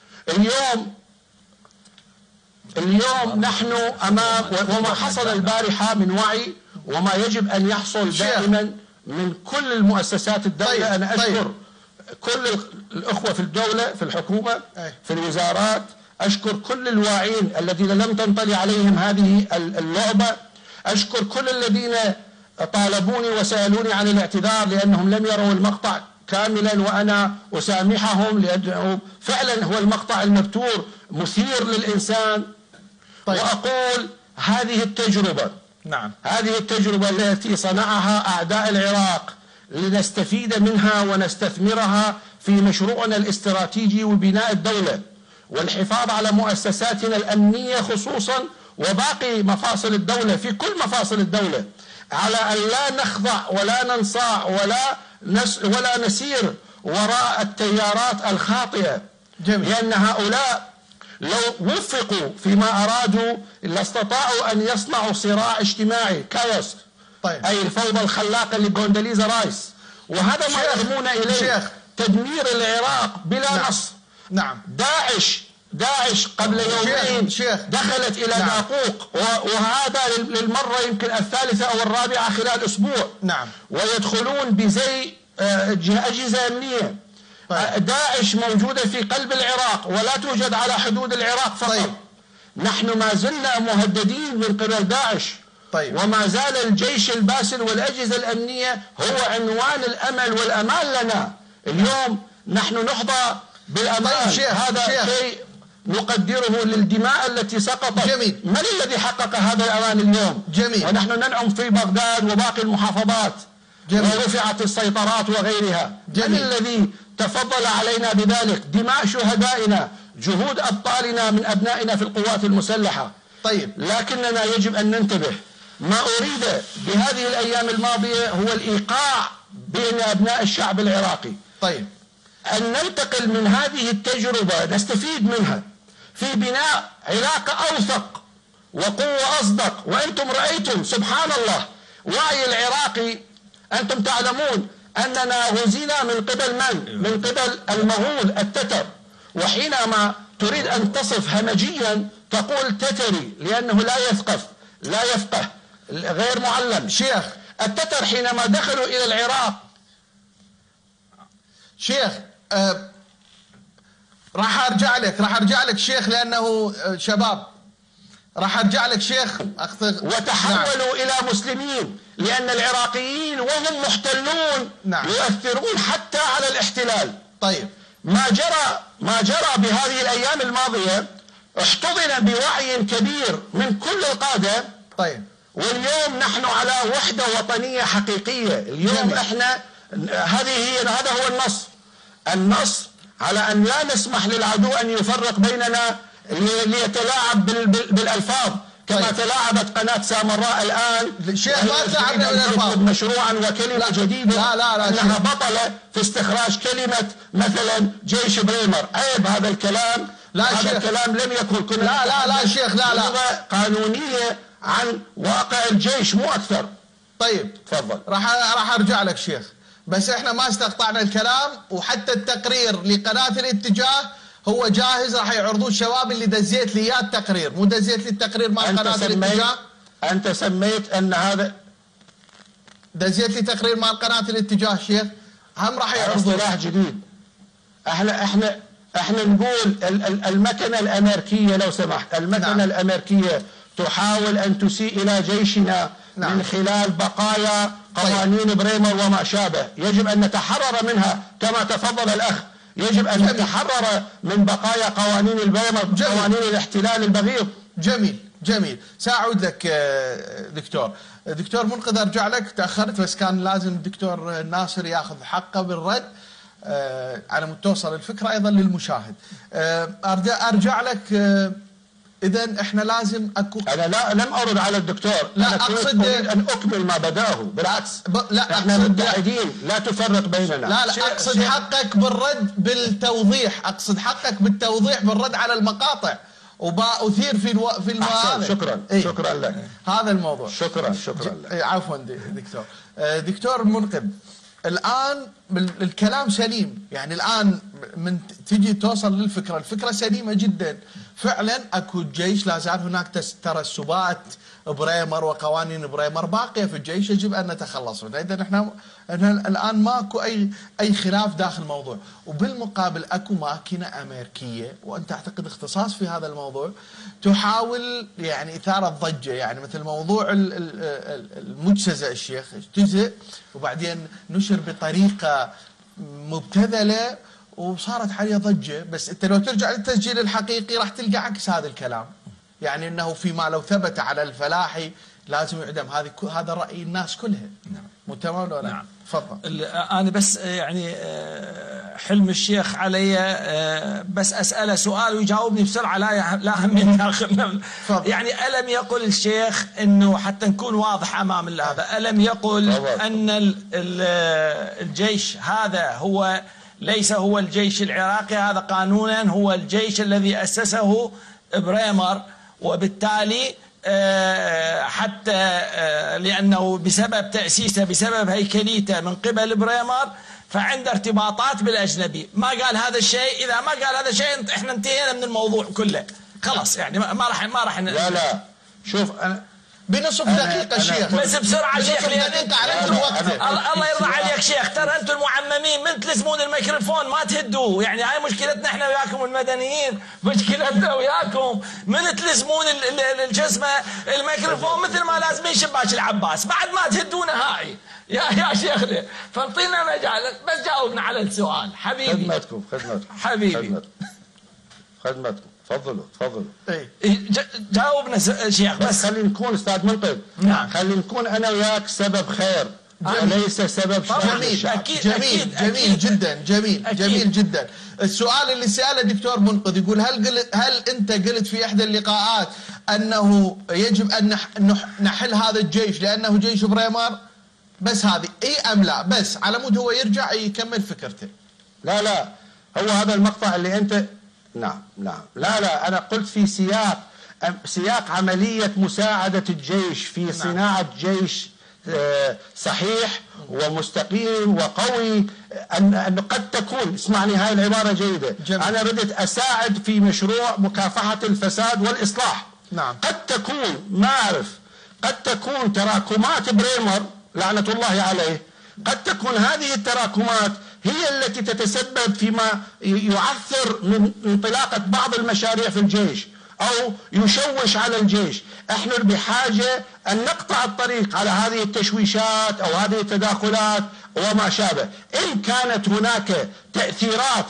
اليوم نحن أمام وما حصل البارحة من وعي وما يجب أن يحصل دائما من كل المؤسسات الدولة. أنا أشكر كل الأخوة في الدولة، في الحكومة، في الوزارات، أشكر كل الواعين الذين لم تنطلي عليهم هذه اللعبة، أشكر كل الذين طالبوني وسألوني عن الاعتذار لأنهم لم يروا المقطع كاملا، وأنا أسامحهم لأنه فعلا هو المقطع المبتور مثير للإنسان. وأقول هذه التجربة، هذه التجربة التي صنعها أعداء العراق لنستفيد منها ونستثمرها في مشروعنا الاستراتيجي وبناء الدولة والحفاظ على مؤسساتنا الأمنية خصوصا وباقي مفاصل الدولة في كل مفاصل الدولة، على أن لا نخضع ولا ننصاع ولا نسير وراء التيارات الخاطئة. لأن هؤلاء لو وفقوا فيما أرادوا لاستطاعوا أن يصنعوا صراع اجتماعي كاوس، أي الفوضى الخلاقة لكوندوليزا رايس، وهذا ما يرمون إليه تدمير العراق بلا نص. داعش قبل يومين دخلت إلى داقوق، وهذا للمرة يمكن الثالثة أو الرابعة خلال أسبوع. ويدخلون بزي أجهزة أمنية. داعش موجودة في قلب العراق ولا توجد على حدود العراق فقط. نحن ما زلنا مهددين من قبل داعش. وما زال الجيش الباسل والأجهزة الأمنية هو عنوان الأمل والأمان لنا. اليوم نحن نحظى بالأمان. هذا شيء نقدره للدماء التي سقطت. من الذي حقق هذا الأمان اليوم؟ ونحن ننعم في بغداد وباقي المحافظات ورفعت السيطرات وغيرها. من الذي تفضل علينا بذلك؟ دماء شهدائنا، جهود أبطالنا من أبنائنا في القوات المسلحة. لكننا يجب أن ننتبه. ما أريد بهذه الأيام الماضية هو الإيقاع بين أبناء الشعب العراقي. أن ننتقل من هذه التجربة نستفيد منها في بناء علاقة أوثق وقوة أصدق. وأنتم رأيتم سبحان الله وعي العراقي. أنتم تعلمون أننا غزينا من قبل من؟ من قبل المغول التتر. وحينما تريد أن تصف همجيا تقول تتري لأنه لا يفقه غير معلم. التتر حينما دخلوا إلى العراق
راح ارجع لك شيخ لانه شباب. راح ارجع لك شيخ
وتحولوا الى مسلمين لان العراقيين وهم محتلون يؤثرون حتى على الاحتلال. ما جرى بهذه الايام الماضيه احتضن بوعي كبير من كل القاده. واليوم نحن على وحده وطنيه حقيقيه. اليوم احنا هذا هو النص على أن لا نسمح للعدو أن يفرق بيننا ليتلاعب بالألفاظ كما تلاعبت قناة سامراء الآن.
ما تلاعبنا بالألفاظ
مشروعا وكلمة جديدة أنها بطلة في استخراج كلمة مثلا جيش بريمر. عيب هذا الكلام. هذا الكلام لم يكن
لا شيخ لا
قانونية عن واقع الجيش مو أكثر.
تفضل. راح أرجع لك شيخ، بس احنا ما استقطعنا الكلام. وحتى التقرير لقناة الاتجاه هو جاهز، راح يعرضوه الشباب اللي دزيت لي اياه التقرير، مو دزيت لي التقرير مال قناة الاتجاه.
انت سميت ان هذا
دزيت لي تقرير مال قناة الاتجاه شيخ، هم راح يعرضوه.
اصطلاح جديد. احنا نقول المكنة الامريكية لو سمحت، المكنة الامريكية تحاول ان تسيء الى جيشنا من خلال بقايا قوانين بريمر وما شابه. يجب أن نتحرر منها كما تفضل الأخ. يجب أن نتحرر من بقايا قوانين البريمر، قوانين الاحتلال البغيض.
جميل. سأعود لك دكتور منقذ. أرجع لك، تأخرت بس كان لازم الدكتور ناصر ياخذ حقه بالرد على مود توصل الفكرة أيضا للمشاهد. أرجع لك. إذن احنا لازم
انا لم ارد على الدكتور.
لا اقصد
ان اكمل ما بداه. بالعكس
لا
احنا متحدين، لا تفرق بيننا.
لا اقصد حقك بالرد بالتوضيح. بالرد على المقاطع. وأثير في المواضيع.
شكرا شكرا لك.
هذا الموضوع.
شكرا لك.
عفوا دكتور. دكتور منقذ، الآن الكلام سليم، يعني الآن من تجي توصل للفكرة، الفكرة سليمة جدا. فعلا اكو جيش، لا زال هناك ترسبات بريمر وقوانين بريمر باقية في الجيش يجب أن نتخلص منها. إذا احنا الآن ماكو أي خلاف داخل الموضوع. وبالمقابل اكو ماكينة أمريكية وأنت أعتقد اختصاص في هذا الموضوع تحاول يعني إثارة ضجة، يعني مثل موضوع المجتزأ. الشيخ اجتزأ وبعدين نشر بطريقة مبتذلة وصارت عليه ضجة، بس أنت لو ترجع للتسجيل الحقيقي راح تلقى عكس هذا الكلام، يعني أنه فيما لو ثبت على الفلاحي لازم يعدم. هذا رأي الناس كلها. نعم. مو تمام ولا؟ نعم. تفضل.
أنا بس يعني حلم الشيخ علي بس أسأله سؤال ويجاوبني بسرعة، لا هم يداخلنا. يعني ألم يقل الشيخ أنه حتى نكون واضح أمام هذا، ألم يقل أن الجيش هذا هو ليس هو الجيش العراقي، هذا قانونا هو الجيش الذي أسسه بريمر، وبالتالي حتى لأنه بسبب تأسيسه بسبب هيكليته من قبل بريمر فعنده ارتباطات بالأجنبي. ما قال هذا الشيء، إذا ما قال هذا الشيء احنا انتهينا من الموضوع كله خلاص، يعني ما راح
لا شوف أنا
بنصف دقيقة شيخ،
بس بسرعة شيخ،
الله
يرضى عليك شيخ. ترى انتم المعممين من تلزمون الميكروفون ما تهدوه، يعني هاي مشكلتنا احنا وياكم المدنيين، مشكلتنا وياكم من تلزمون الجسمة الميكروفون مثل ما لازمين شباك العباس، بعد ما تهدونه هاي يا شيخنا. فانطينا مجال بس جاوبنا على السؤال حبيبي.
خدمتكم
حبيبي
خدمتكم. تفضلوا
جاوبنا شيخ. بس
خلينا نكون استاذ منقذ.
نعم.
خلينا نكون انا وياك سبب خير وليس سبب شر.
جميل جدا. جميل جدا. السؤال اللي سأله دكتور منقذ يقول هل انت قلت في احدى اللقاءات انه يجب ان نحل هذا الجيش لانه جيش بريمر؟ بس هذه اي ام لا؟ بس على مود هو يرجع يكمل فكرته.
لا هو هذا المقطع اللي انت نعم لا أنا قلت في سياق عملية مساعدة الجيش في صناعة جيش صحيح ومستقيم وقوي، أنه قد تكون، اسمعني هاي العبارة جيدة. أنا ردت أساعد في مشروع مكافحة الفساد والإصلاح.
نعم.
قد تكون ما أعرف، قد تكون تراكمات بريمر لعنة الله عليه، قد تكون هذه التراكمات هي التي تتسبب فيما يعثر من انطلاقة بعض المشاريع في الجيش أو يشوش على الجيش. احنا بحاجة أن نقطع الطريق على هذه التشويشات أو هذه التداخلات وما شابه. إن كانت هناك تأثيرات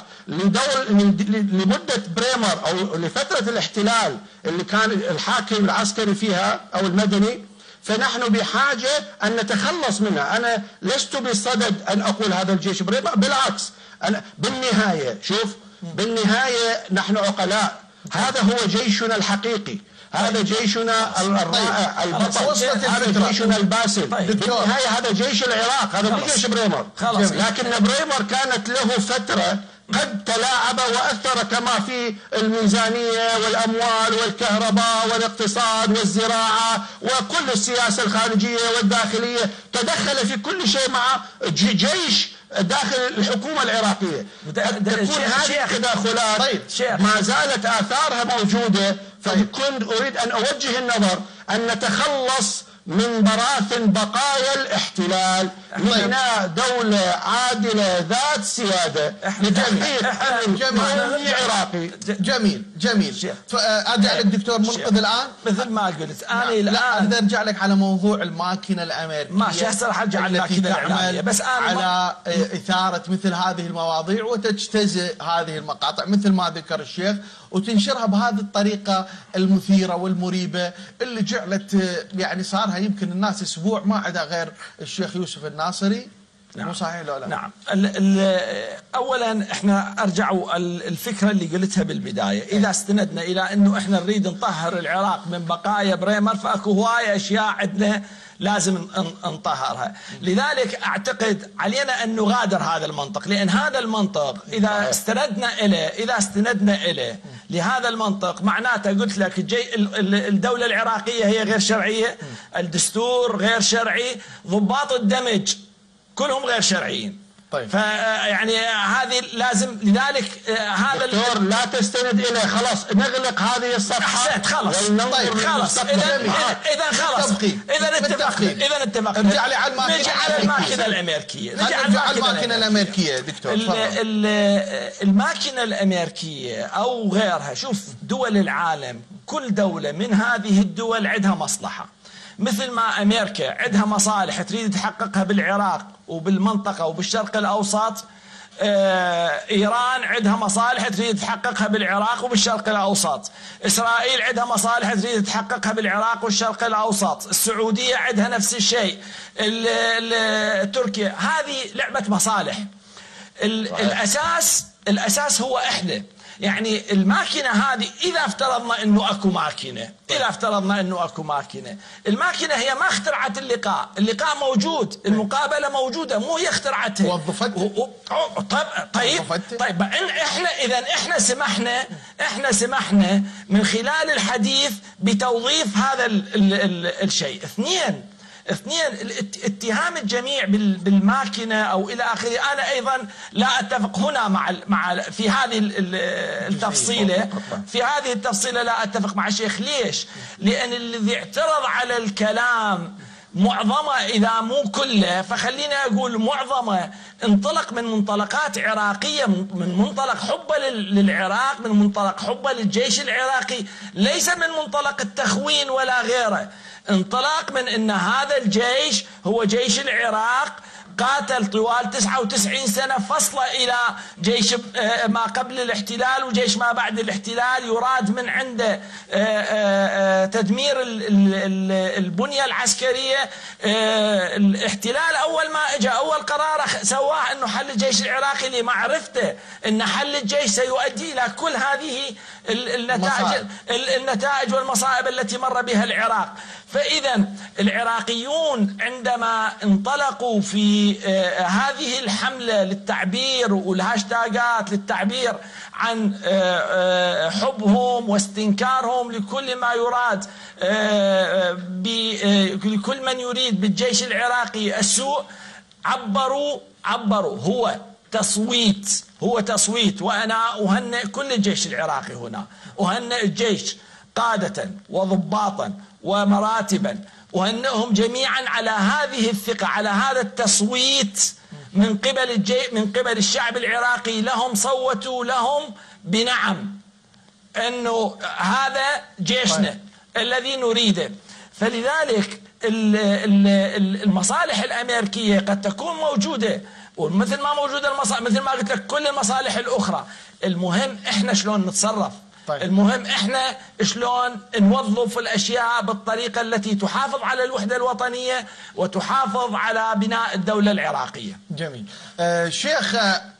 لمدة بريمر أو لفترة الاحتلال اللي كان الحاكم العسكري فيها أو المدني، فنحن بحاجة أن نتخلص منها. أنا لست بصدد أن أقول هذا الجيش بريمر، بالعكس. أنا بالنهاية بالنهاية نحن عقلاء. هذا هو جيشنا الحقيقي، هذا جيشنا الرائع البطل، هذا جيشنا الباسل. بالنهاية هذا جيش العراق، هذا مو جيش بريمر. لكن بريمر كانت له فترة قد تلاعب وأثر كما في الميزانية والأموال والكهرباء والاقتصاد والزراعة وكل السياسة الخارجية والداخلية، تدخل في كل شيء مع جيش داخل الحكومة العراقية. تكون هذه التداخلات ما زالت آثارها موجودة، فكنت أريد أن أوجه النظر أن نتخلص من براثن بقايا الاحتلال لبناء دولة عادلة ذات سيادة لتحقيق أمن قومي عراقي.
جميل. أرجع لك دكتور منقذ الآن
مثل ما قلت أنا
الآن أرجع لك على موضوع الماكينة الأمريكية.
ماشي هسه راح أرجع على الماكينة الإعلامية، بس أنا
على إثارة مثل هذه المواضيع وتجتزئ هذه المقاطع مثل ما ذكر الشيخ وتنشرها بهذه الطريقة المثيرة والمريبة اللي جعلت يعني صارها يمكن الناس أسبوع ما عدا غير الشيخ يوسف الناصري.
نعم.
مو صحيح ولا لا؟
نعم. أولا احنا أرجعوا الفكرة اللي قلتها بالبداية، إذا استندنا إلى أنه احنا نريد نطهر العراق من بقايا بريمر فأكو هواية أشياء عندنا لازم نطهرها. لذلك أعتقد علينا أن نغادر هذا المنطق، لأن هذا المنطق إذا استندنا إليه لهذا المنطق معناته قلت لك الدولة العراقية هي غير شرعية، الدستور غير شرعي، ضباط الدمج كلهم غير شرعيين.
طيب.
فيعني هذه لازم، لذلك هذا
دكتور لا تستند اليه، خلاص نغلق هذه الصفحه.
احسنت، خلاص.
طيب
خلاص اذا خلاص اذا اتفقنا
نرجع على
الماكينه الامريكيه.
نرجع على الماكينه الامريكيه دكتور.
الماكينه الامريكيه او غيرها، شوف دول العالم كل دوله من هذه الدول عندها مصلحه، مثل ما أمريكا عندها مصالح تريد تحققها بالعراق وبالمنطقة وبالشرق الأوسط، إيران عندها مصالح تريد تحققها بالعراق وبالشرق الأوسط، إسرائيل عندها مصالح تريد تحققها بالعراق والشرق الأوسط، السعودية عندها نفس الشيء، تركيا. هذه لعبة مصالح. الأساس هو إحنا، يعني الماكينة هذه إذا افترضنا أنه أكو ماكينة، الماكينة هي ما اخترعت اللقاء موجود، المقابلة موجودة، مو هي اخترعتها.
وظفتها.
طيب احنا سمحنا من خلال الحديث بتوظيف هذا الشيء. اثنين اتهام الجميع بالماكينة أو إلى آخره، أنا أيضا لا أتفق هنا مع في هذه التفصيلة لا أتفق مع الشيخ. ليش؟ لأن الذي اعترض على الكلام معظمه إذا مو كله، فخلينا أقول معظمه، انطلق من منطلقات عراقية، من منطلق حبه للعراق، من منطلق حبه للجيش العراقي، ليس من منطلق التخوين ولا غيره. انطلاق من ان هذا الجيش هو جيش العراق، قاتل طوال 99 سنة، فصل إلى جيش ما قبل الاحتلال وجيش ما بعد الاحتلال، يراد من عنده تدمير البنية العسكرية. الاحتلال أول ما اجى أول قرار سواه أنه حل الجيش العراقي، لمعرفته أن حل الجيش سيؤدي إلى كل هذه النتائج والمصائب التي مر بها العراق. فإذا العراقيون عندما انطلقوا في هذه الحملة للتعبير والهاشتاجات للتعبير عن حبهم واستنكارهم لكل ما يراد لكل من يريد بالجيش العراقي السوء، عبروا هو تصويت. وأنا أهنئ كل الجيش العراقي هنا، أهنئ الجيش قادة وضباطا ومراتبا، أهنئهم جميعا على هذه الثقة، على هذا التصويت من قبل الشعب العراقي لهم. صوتوا لهم بنعم، أنه هذا جيشنا الذي نريده. فلذلك المصالح الأمريكية قد تكون موجودة، ومثل ما موجودة مثل ما قلت لك كل المصالح الأخرى. المهم إحنا شلون نتصرف.
طيب.
المهم إحنا شلون نوظف الأشياء بالطريقة التي تحافظ على الوحدة الوطنية وتحافظ على بناء الدولة العراقية.
جميل. شيخ،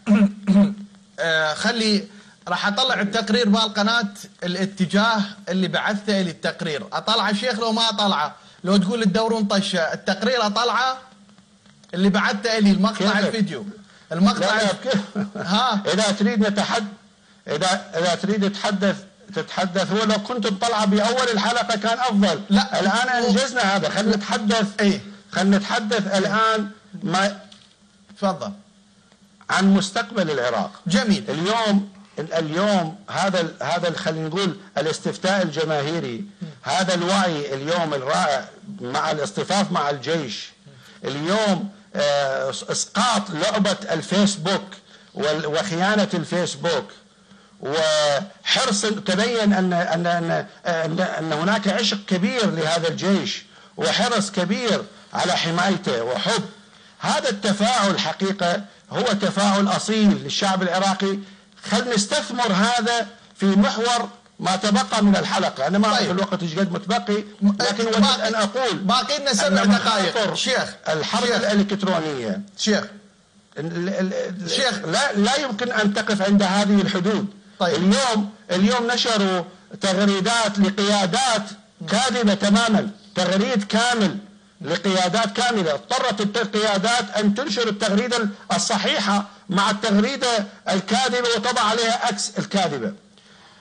خلي راح أطلع التقرير بالقناة، الاتجاه اللي بعثته للتقرير أطلعه شيخ لو ما أطلعه، لو تقول الدورون طشة التقرير أطلعه اللي بعثته لي، المقطع الفيديو، المقطع.
ها إذا تريد إذا تريد تتحدث ولو كنت تطلع بأول الحلقة كان أفضل.
لا
الآن أنجزنا هذا، خلينا نتحدث. خلينا نتحدث الآن
تفضل
عن مستقبل العراق.
جميل.
اليوم هذا خلينا نقول الاستفتاء الجماهيري، هذا الوعي اليوم الرائع مع الاصطفاف مع الجيش، اليوم اسقاط لعبة الفيسبوك وخيانة الفيسبوك، وحرص تبين ان هناك عشق كبير لهذا الجيش وحرص كبير على حمايته وحب. هذا التفاعل حقيقة هو تفاعل أصيل للشعب العراقي. خلينا نستثمر هذا في محور ما تبقى من الحلقة. أنا ما أعرف الوقت ايش قد متبقي، لكن أريد أن أقول
باقي لنا 7 دقائق. شيخ،
الحرب الإلكترونية
شيخ
لا يمكن أن تقف عند هذه الحدود.
طيب.
اليوم نشروا تغريدات لقيادات كاذبة تماما، تغريد كامل لقيادات كاملة. اضطرت القيادات أن تنشر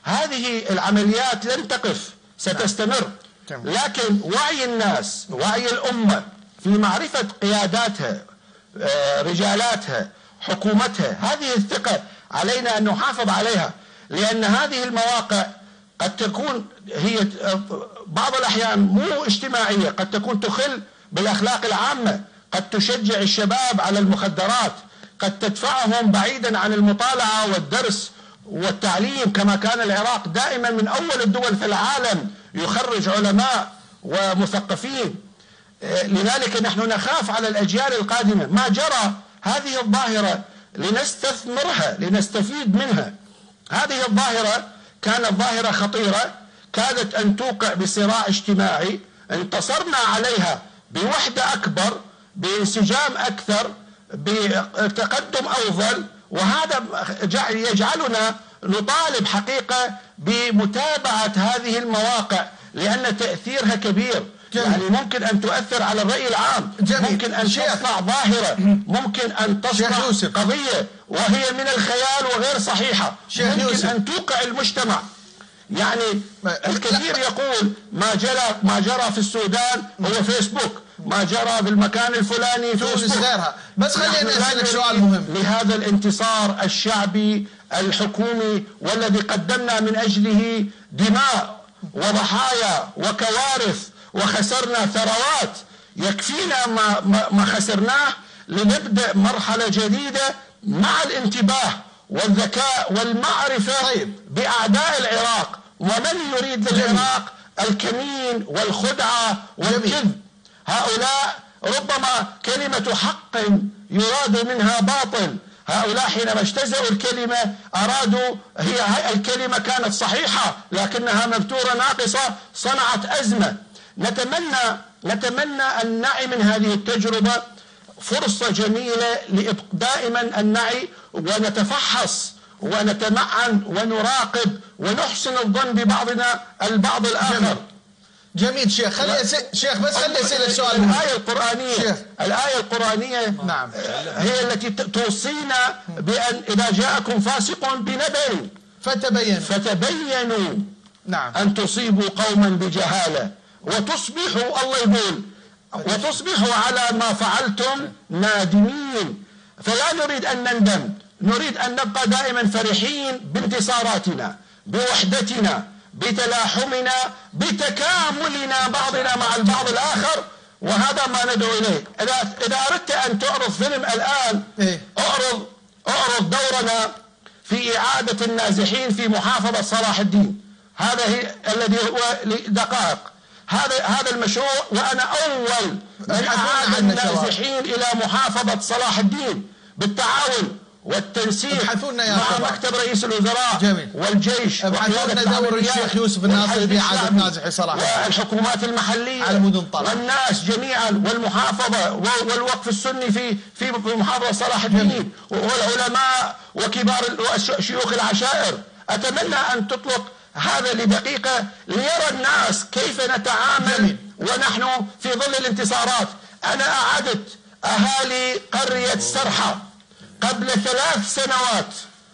هذه العمليات لن تقف، ستستمر. لكن وعي الناس، وعي الأمة في معرفة قياداتها، رجالاتها، حكومتها، هذه الثقة علينا أن نحافظ عليها، لأن هذه المواقع قد تكون هي بعض الأحيان مو اجتماعية، قد تكون تخل بالأخلاق العامة، قد تشجع الشباب على المخدرات، قد تدفعهم بعيدا عن المطالعة والدرس والتعليم، كما كان العراق دائما من أول الدول في العالم يخرج علماء ومثقفين. لذلك نحن نخاف على الأجيال القادمة. ما جرى هذه الظاهرة لنستثمرها، لنستفيد منها. هذه الظاهرة كانت ظاهرة خطيرة، كادت أن توقع بصراع اجتماعي، انتصرنا عليها بوحدة أكبر، بانسجام أكثر، بتقدم أفضل، وهذا يجعلنا نطالب حقيقة بمتابعة هذه المواقع، لأن تأثيرها كبير. يعني ممكن أن تؤثر على الرأي العام، ممكن أن تصنع ظاهرة، ممكن أن تصنع قضية وهي من الخيال وغير صحيحة، ممكن أن توقع المجتمع. يعني الكثير يقول ما جرى في السودان هو فيسبوك، ما جرى بالمكان الفلاني
تونس غيرها. بس خليني أسألك سؤال مهم.
لهذا الانتصار الشعبي الحكومي والذي قدمنا من أجله دماء وضحايا وكوارث وخسرنا ثروات، يكفينا ما خسرناه لنبدأ مرحلة جديدة مع الانتباه والذكاء والمعرفة بأعداء العراق، ومن يريد للعراق الكمين والخدعة والكذب. هؤلاء ربما كلمة حق يراد منها باطل، هؤلاء حينما اجتزأوا الكلمة أرادوا، هي الكلمة كانت صحيحة لكنها مبتورة ناقصة، صنعت أزمة. نتمنى أن نعي من هذه التجربة فرصة جميلة دائما أن نعي ونتفحص ونتمعن ونراقب ونحسن الظن ببعضنا البعض الآخر.
جميل شيخ. شيخ بس خلي أسألك سؤال.
الآية القرآنية
نعم
هي التي توصينا بأن إذا جاءكم فاسق بنبأ فتبينوا
نعم
أن تصيبوا قوما بجهالة وتصبحوا، الله يقول وتصبحوا على ما فعلتم نادمين. فلا نريد أن نندم، نريد أن نبقى دائما فرحين بانتصاراتنا، بوحدتنا، بتلاحمنا، بتكاملنا بعضنا مع البعض الآخر، وهذا ما ندعو إليه. إذا أردت أن تعرض فيلم الآن أعرض دورنا في إعادة النازحين في محافظة صلاح الدين، هذا الذي هو لدقائق هذا المشروع، وأنا أول من أعاد النازحين إلى محافظة صلاح الدين بالتعاون والتنسيق مع مكتب رئيس الوزراء والجيش.
ابحثوا لنا دور الشيخ يوسف الناصري بإعادة نازحي صلاح الدين،
والحكومات المحلية
على مدن طلع،
والناس جميعا، والمحافظة والوقف السني في محافظة صلاح الدين، والعلماء وكبار شيوخ العشائر. أتمنى أن تطلق هذا لدقيقة ليرى الناس كيف نتعامل ونحن في ظل الانتصارات. أنا أعدت أهالي قرية سرحة قبل 3 سنوات،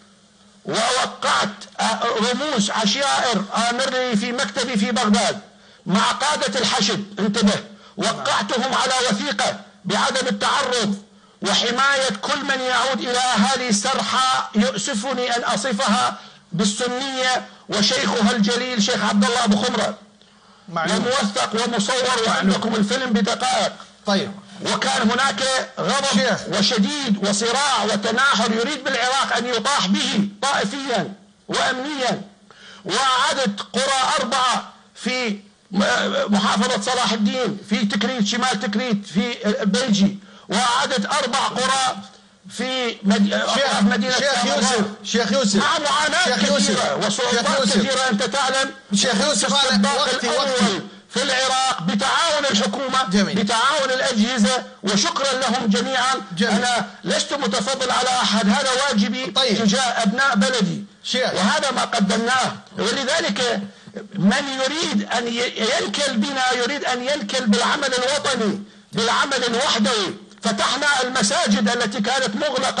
ووقعت رموز عشائر آمرني في مكتبي في بغداد مع قادة الحشد، انتبه، وقعتهم على وثيقة بعدم التعرض وحماية كل من يعود إلى أهالي سرحة. يؤسفني أن أصفها بالسنية، وشيخها الجليل شيخ عبد الله أبو خمرة وموثق ومصور، وعندكم الفيلم بدقائق.
طيب،
وكان هناك غضب وشديد وصراع وتناحر يريد بالعراق أن يطاح به طائفيا وأمنيا. وعدد قرى 4 في محافظة صلاح الدين، في تكريت، شمال تكريت، في بيجي، وعدد 4 قرى في مدينة
شيخ يوسف
مع معاناة كثيرة وصعوبات كثيرة. أنت تعلم
شيخ يوسف
وقتي في العراق بتعاون الحكومة، بتعاون الأجهزة، وشكرا لهم جميعا. أنا لست متفضل على أحد، هذا واجبي تجاه أبناء بلدي، وهذا ما قدمناه. ولذلك من يريد أن ينكل بنا يريد أن ينكل بالعمل الوطني، بالعمل الوحدوي. فتحنا المساجد التي كانت مغلقة،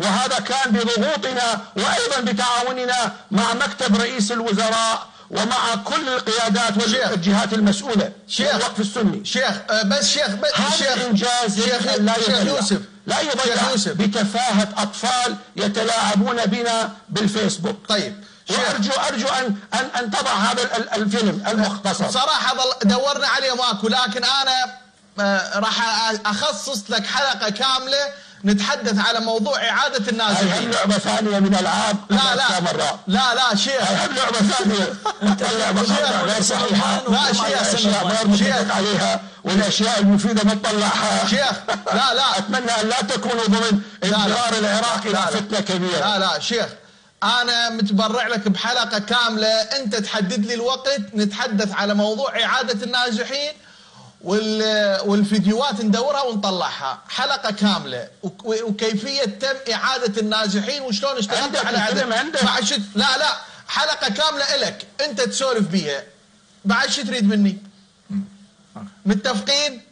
وهذا كان بضغوطنا وأيضا بتعاوننا مع مكتب رئيس الوزراء ومع كل القيادات والجهات المسؤولة.
شيخ
الوقف السني
شيخ
هذا إنجاز
شيخ يوسف
لا يضيع بتفاهة أطفال يتلاعبون بنا بالفيسبوك.
طيب
أرجو أن تضع هذا الفيلم المختصر.
صراحة دورنا عليه ماكو، لكن أنا راح أخصص لك حلقة كاملة نتحدث على موضوع إعادة النازحين.
هل لعبة ثانية من ألعاب؟
لا شيخ،
هل لعبة ثانية؟ لعبة غير صحيحة؟
لا
أشياء غير متفق عليها والأشياء المفيدة ما تطلعها.
شيخ لا
أتمنى أن لا تكونوا ضمن انفجار العراق إلى فتنة كبيرة.
لا شيخ، أنا متبرع لك بحلقة كاملة، أنت تحدد لي الوقت نتحدث على موضوع إعادة النازحين والفيديوهات ندورها ونطلعها حلقة كاملة، وكيفية تم إعادة النازحين وشلون اشتغلت على لا حلقة كاملة إلك أنت تسولف بيها. بعد شو تريد مني؟ متفقين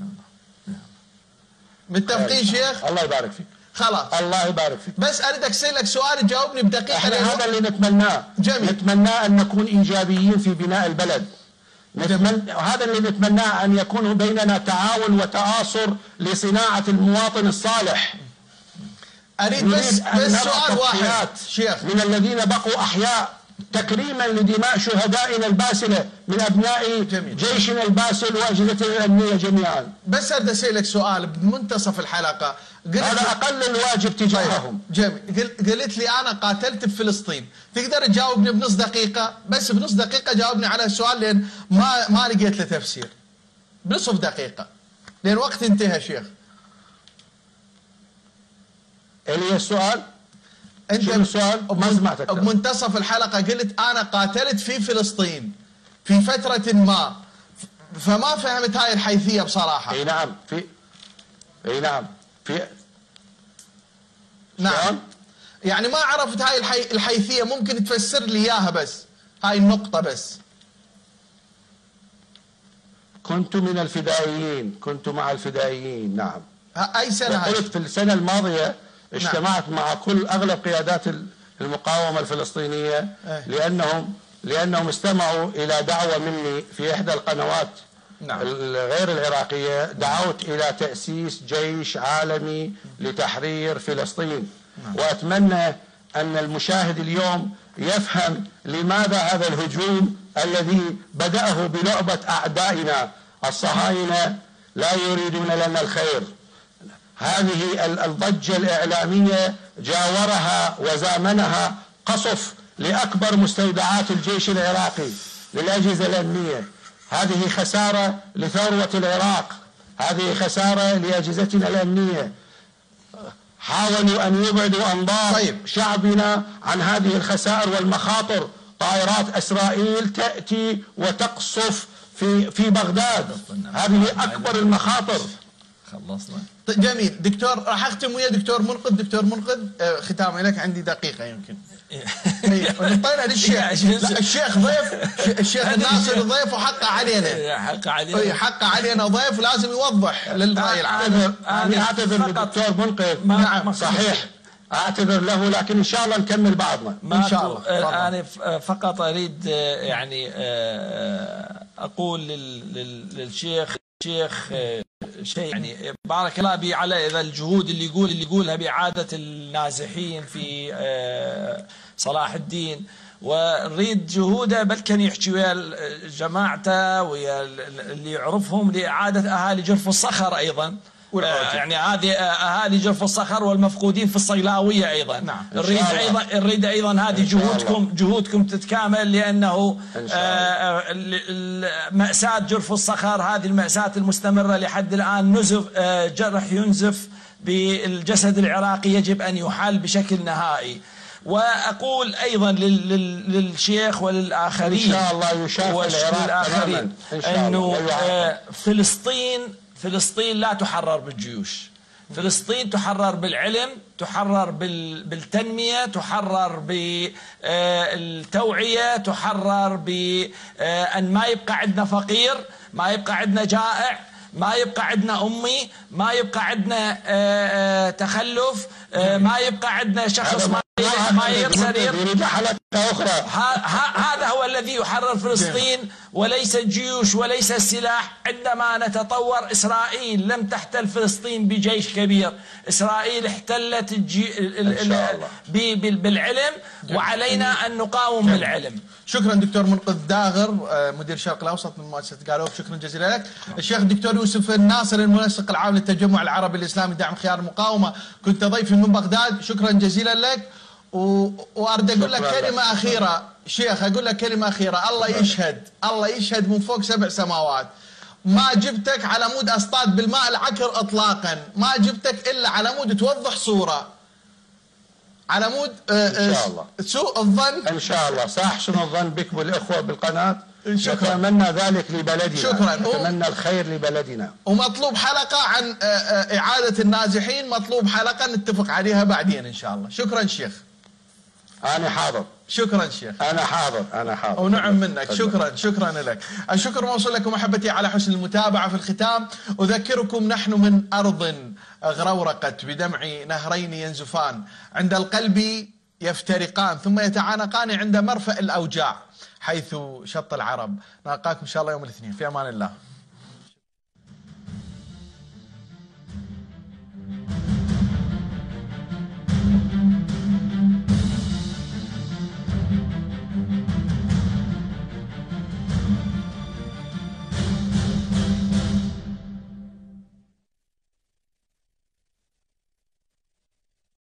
شيخ؟
الله يبارك فيك.
خلاص
الله يبارك فيك.
بس أريدك أسألك سؤال تجاوبني بدقيقة.
هذا اللي نتمناه.
جميل.
نتمناه أن نكون إيجابيين في بناء البلد. هذا اللي نتمناه، أن يكون بيننا تعاون وتآصر لصناعة المواطن الصالح.
أريد بس سؤال واحد شيخ،
من الذين بقوا أحياء تكريما لدماء شهدائنا الباسلة من أبناء جيشنا الباسل وأجهزتنا الأمنية جميعا.
بس أريد أسألك سؤال بمنتصف الحلقة.
هذا أقل الواجب تجاههم.
جميل. قلت لي أنا قاتلت بفلسطين، تقدر تجاوبني بنص دقيقة؟ بس بنص دقيقة جاوبني على السؤال، لأن ما لقيت له تفسير. بنصف دقيقة لأن وقت انتهى شيخ.
اللي السؤال؟
انت
شو السؤال؟ ما سمعتك.
بمنتصف الحلقة قلت أنا قاتلت في فلسطين في فترة ما، فما فهمت هاي الحيثية بصراحة.
اي نعم
نعم يعني ما عرفت هاي الحيثية، ممكن تفسر لي إياها بس هاي النقطة بس.
كنت من الفدائيين، كنت مع الفدائيين. نعم.
أي سنة هاي؟
قلت في السنة الماضية اجتمعت مع أغلب قيادات المقاومة الفلسطينية لأنهم استمعوا إلى دعوة مني في إحدى القنوات غير العراقية. دعوت إلى تأسيس جيش عالمي لتحرير فلسطين. وأتمنى أن المشاهد اليوم يفهم لماذا هذا الهجوم الذي بدأه بلعبة أعدائنا الصهاينة لا يريدون لنا الخير. هذه الضجة الإعلامية جاورها وزامنها قصف لأكبر مستودعات الجيش العراقي للأجهزة الأمنية. هذه خسارة لثروة العراق، هذه خسارة لأجهزتنا الأمنية. حاولوا أن يبعدوا أنظار شعبنا عن هذه الخسائر والمخاطر. طائرات إسرائيل تأتي وتقصف في بغداد، هذه أكبر المخاطر.
خلصنا.
جميل دكتور، راح اختم ويا دكتور منقذ. ختام لك، عندي دقيقة يمكن. نطينا للشيخ. الشيخ ضيف، الشيخ ناصر ضيف وحقه علينا. حقه علينا ضيف ولازم يوضح للرأي العام.
أنا أعتذر للدكتور منقذ. نعم صحيح، أعتذر له، لكن إن شاء الله نكمل بعضنا
إن شاء الله.
أنا فقط أريد يعني أقول للشيخ شيء، يعني بارك الله به على إذا الجهود اللي يقولها بإعادة النازحين في صلاح الدين، ونريد جهوده بل كان يحكي ويا جماعته ويا اللي يعرفهم لإعادة أهالي جرف الصخر أيضا. يعني هذه أهالي جرف الصخر والمفقودين في الصيلاوية أيضا.
نعم.
نريد أيضا هذه جهودكم تتكامل، لأنه مأساة جرف الصخر هذه المأساة المستمرة لحد الآن، جرح ينزف بالجسد العراقي يجب أن يحل بشكل نهائي. وأقول أيضا للشيخ وللآخرين
إن شاء الله يشاف العراق تماما
أنه فلسطين لا تحرر بالجيوش، فلسطين تحرر بالعلم، تحرر بالتنمية، تحرر بالتوعية، تحرر بأن ما يبقى عندنا فقير، ما يبقى عندنا جائع، ما يبقى عندنا أمي، ما يبقى عندنا تخلف، ما يبقى عندنا شخص ما يقدر
يريد حلقة أخرى.
هذا هو الذي يحرر فلسطين، وليس الجيوش وليس السلاح. عندما نتطور، إسرائيل لم تحتل فلسطين بجيش كبير، إسرائيل احتلت بالعلم، وعلينا أن نقاوم بالعلم.
شكرا دكتور منقذ داغر مدير الشرق الأوسط من مؤسسة قالوب، شكرا جزيلا لك. الشيخ الدكتور يوسف الناصر المنسق العام للتجمع العربي الإسلامي دعم خيار المقاومة، كنت ضيفي من بغداد، شكرا جزيلا لك. وأريد أقول لك كلمة أخيرة شيخ، أقول لك كلمة أخيرة. الله يشهد، الله يشهد من فوق 7 سماوات، ما جبتك على مود أصطاد بالماء العكر إطلاقا، ما جبتك إلا على مود توضح صورة، على مود
إن شاء الله
سوء الظن.
إن شاء الله سأحسن الظن بك والإخوة بالقناة.
شكرا.
نتمنى ذلك لبلدنا.
شكرا.
نتمنى الخير لبلدنا.
ومطلوب حلقة عن إعادة النازحين، مطلوب حلقة نتفق عليها بعدين إن شاء الله. شكرا شيخ.
أنا حاضر.
شكرا شيخ.
أنا حاضر. أنا حاضر.
ونعم منك. شكرا لك. الشكر موصول لكم أحبتي على حسن المتابعة. في الختام أذكركم نحن من أرض غرورقت بدمع نهرين ينزفان، عند القلب يفترقان ثم يتعانقان عند مرفأ الأوجاع، حيث شط العرب. نلقاكم إن شاء الله يوم الاثنين، في أمان الله.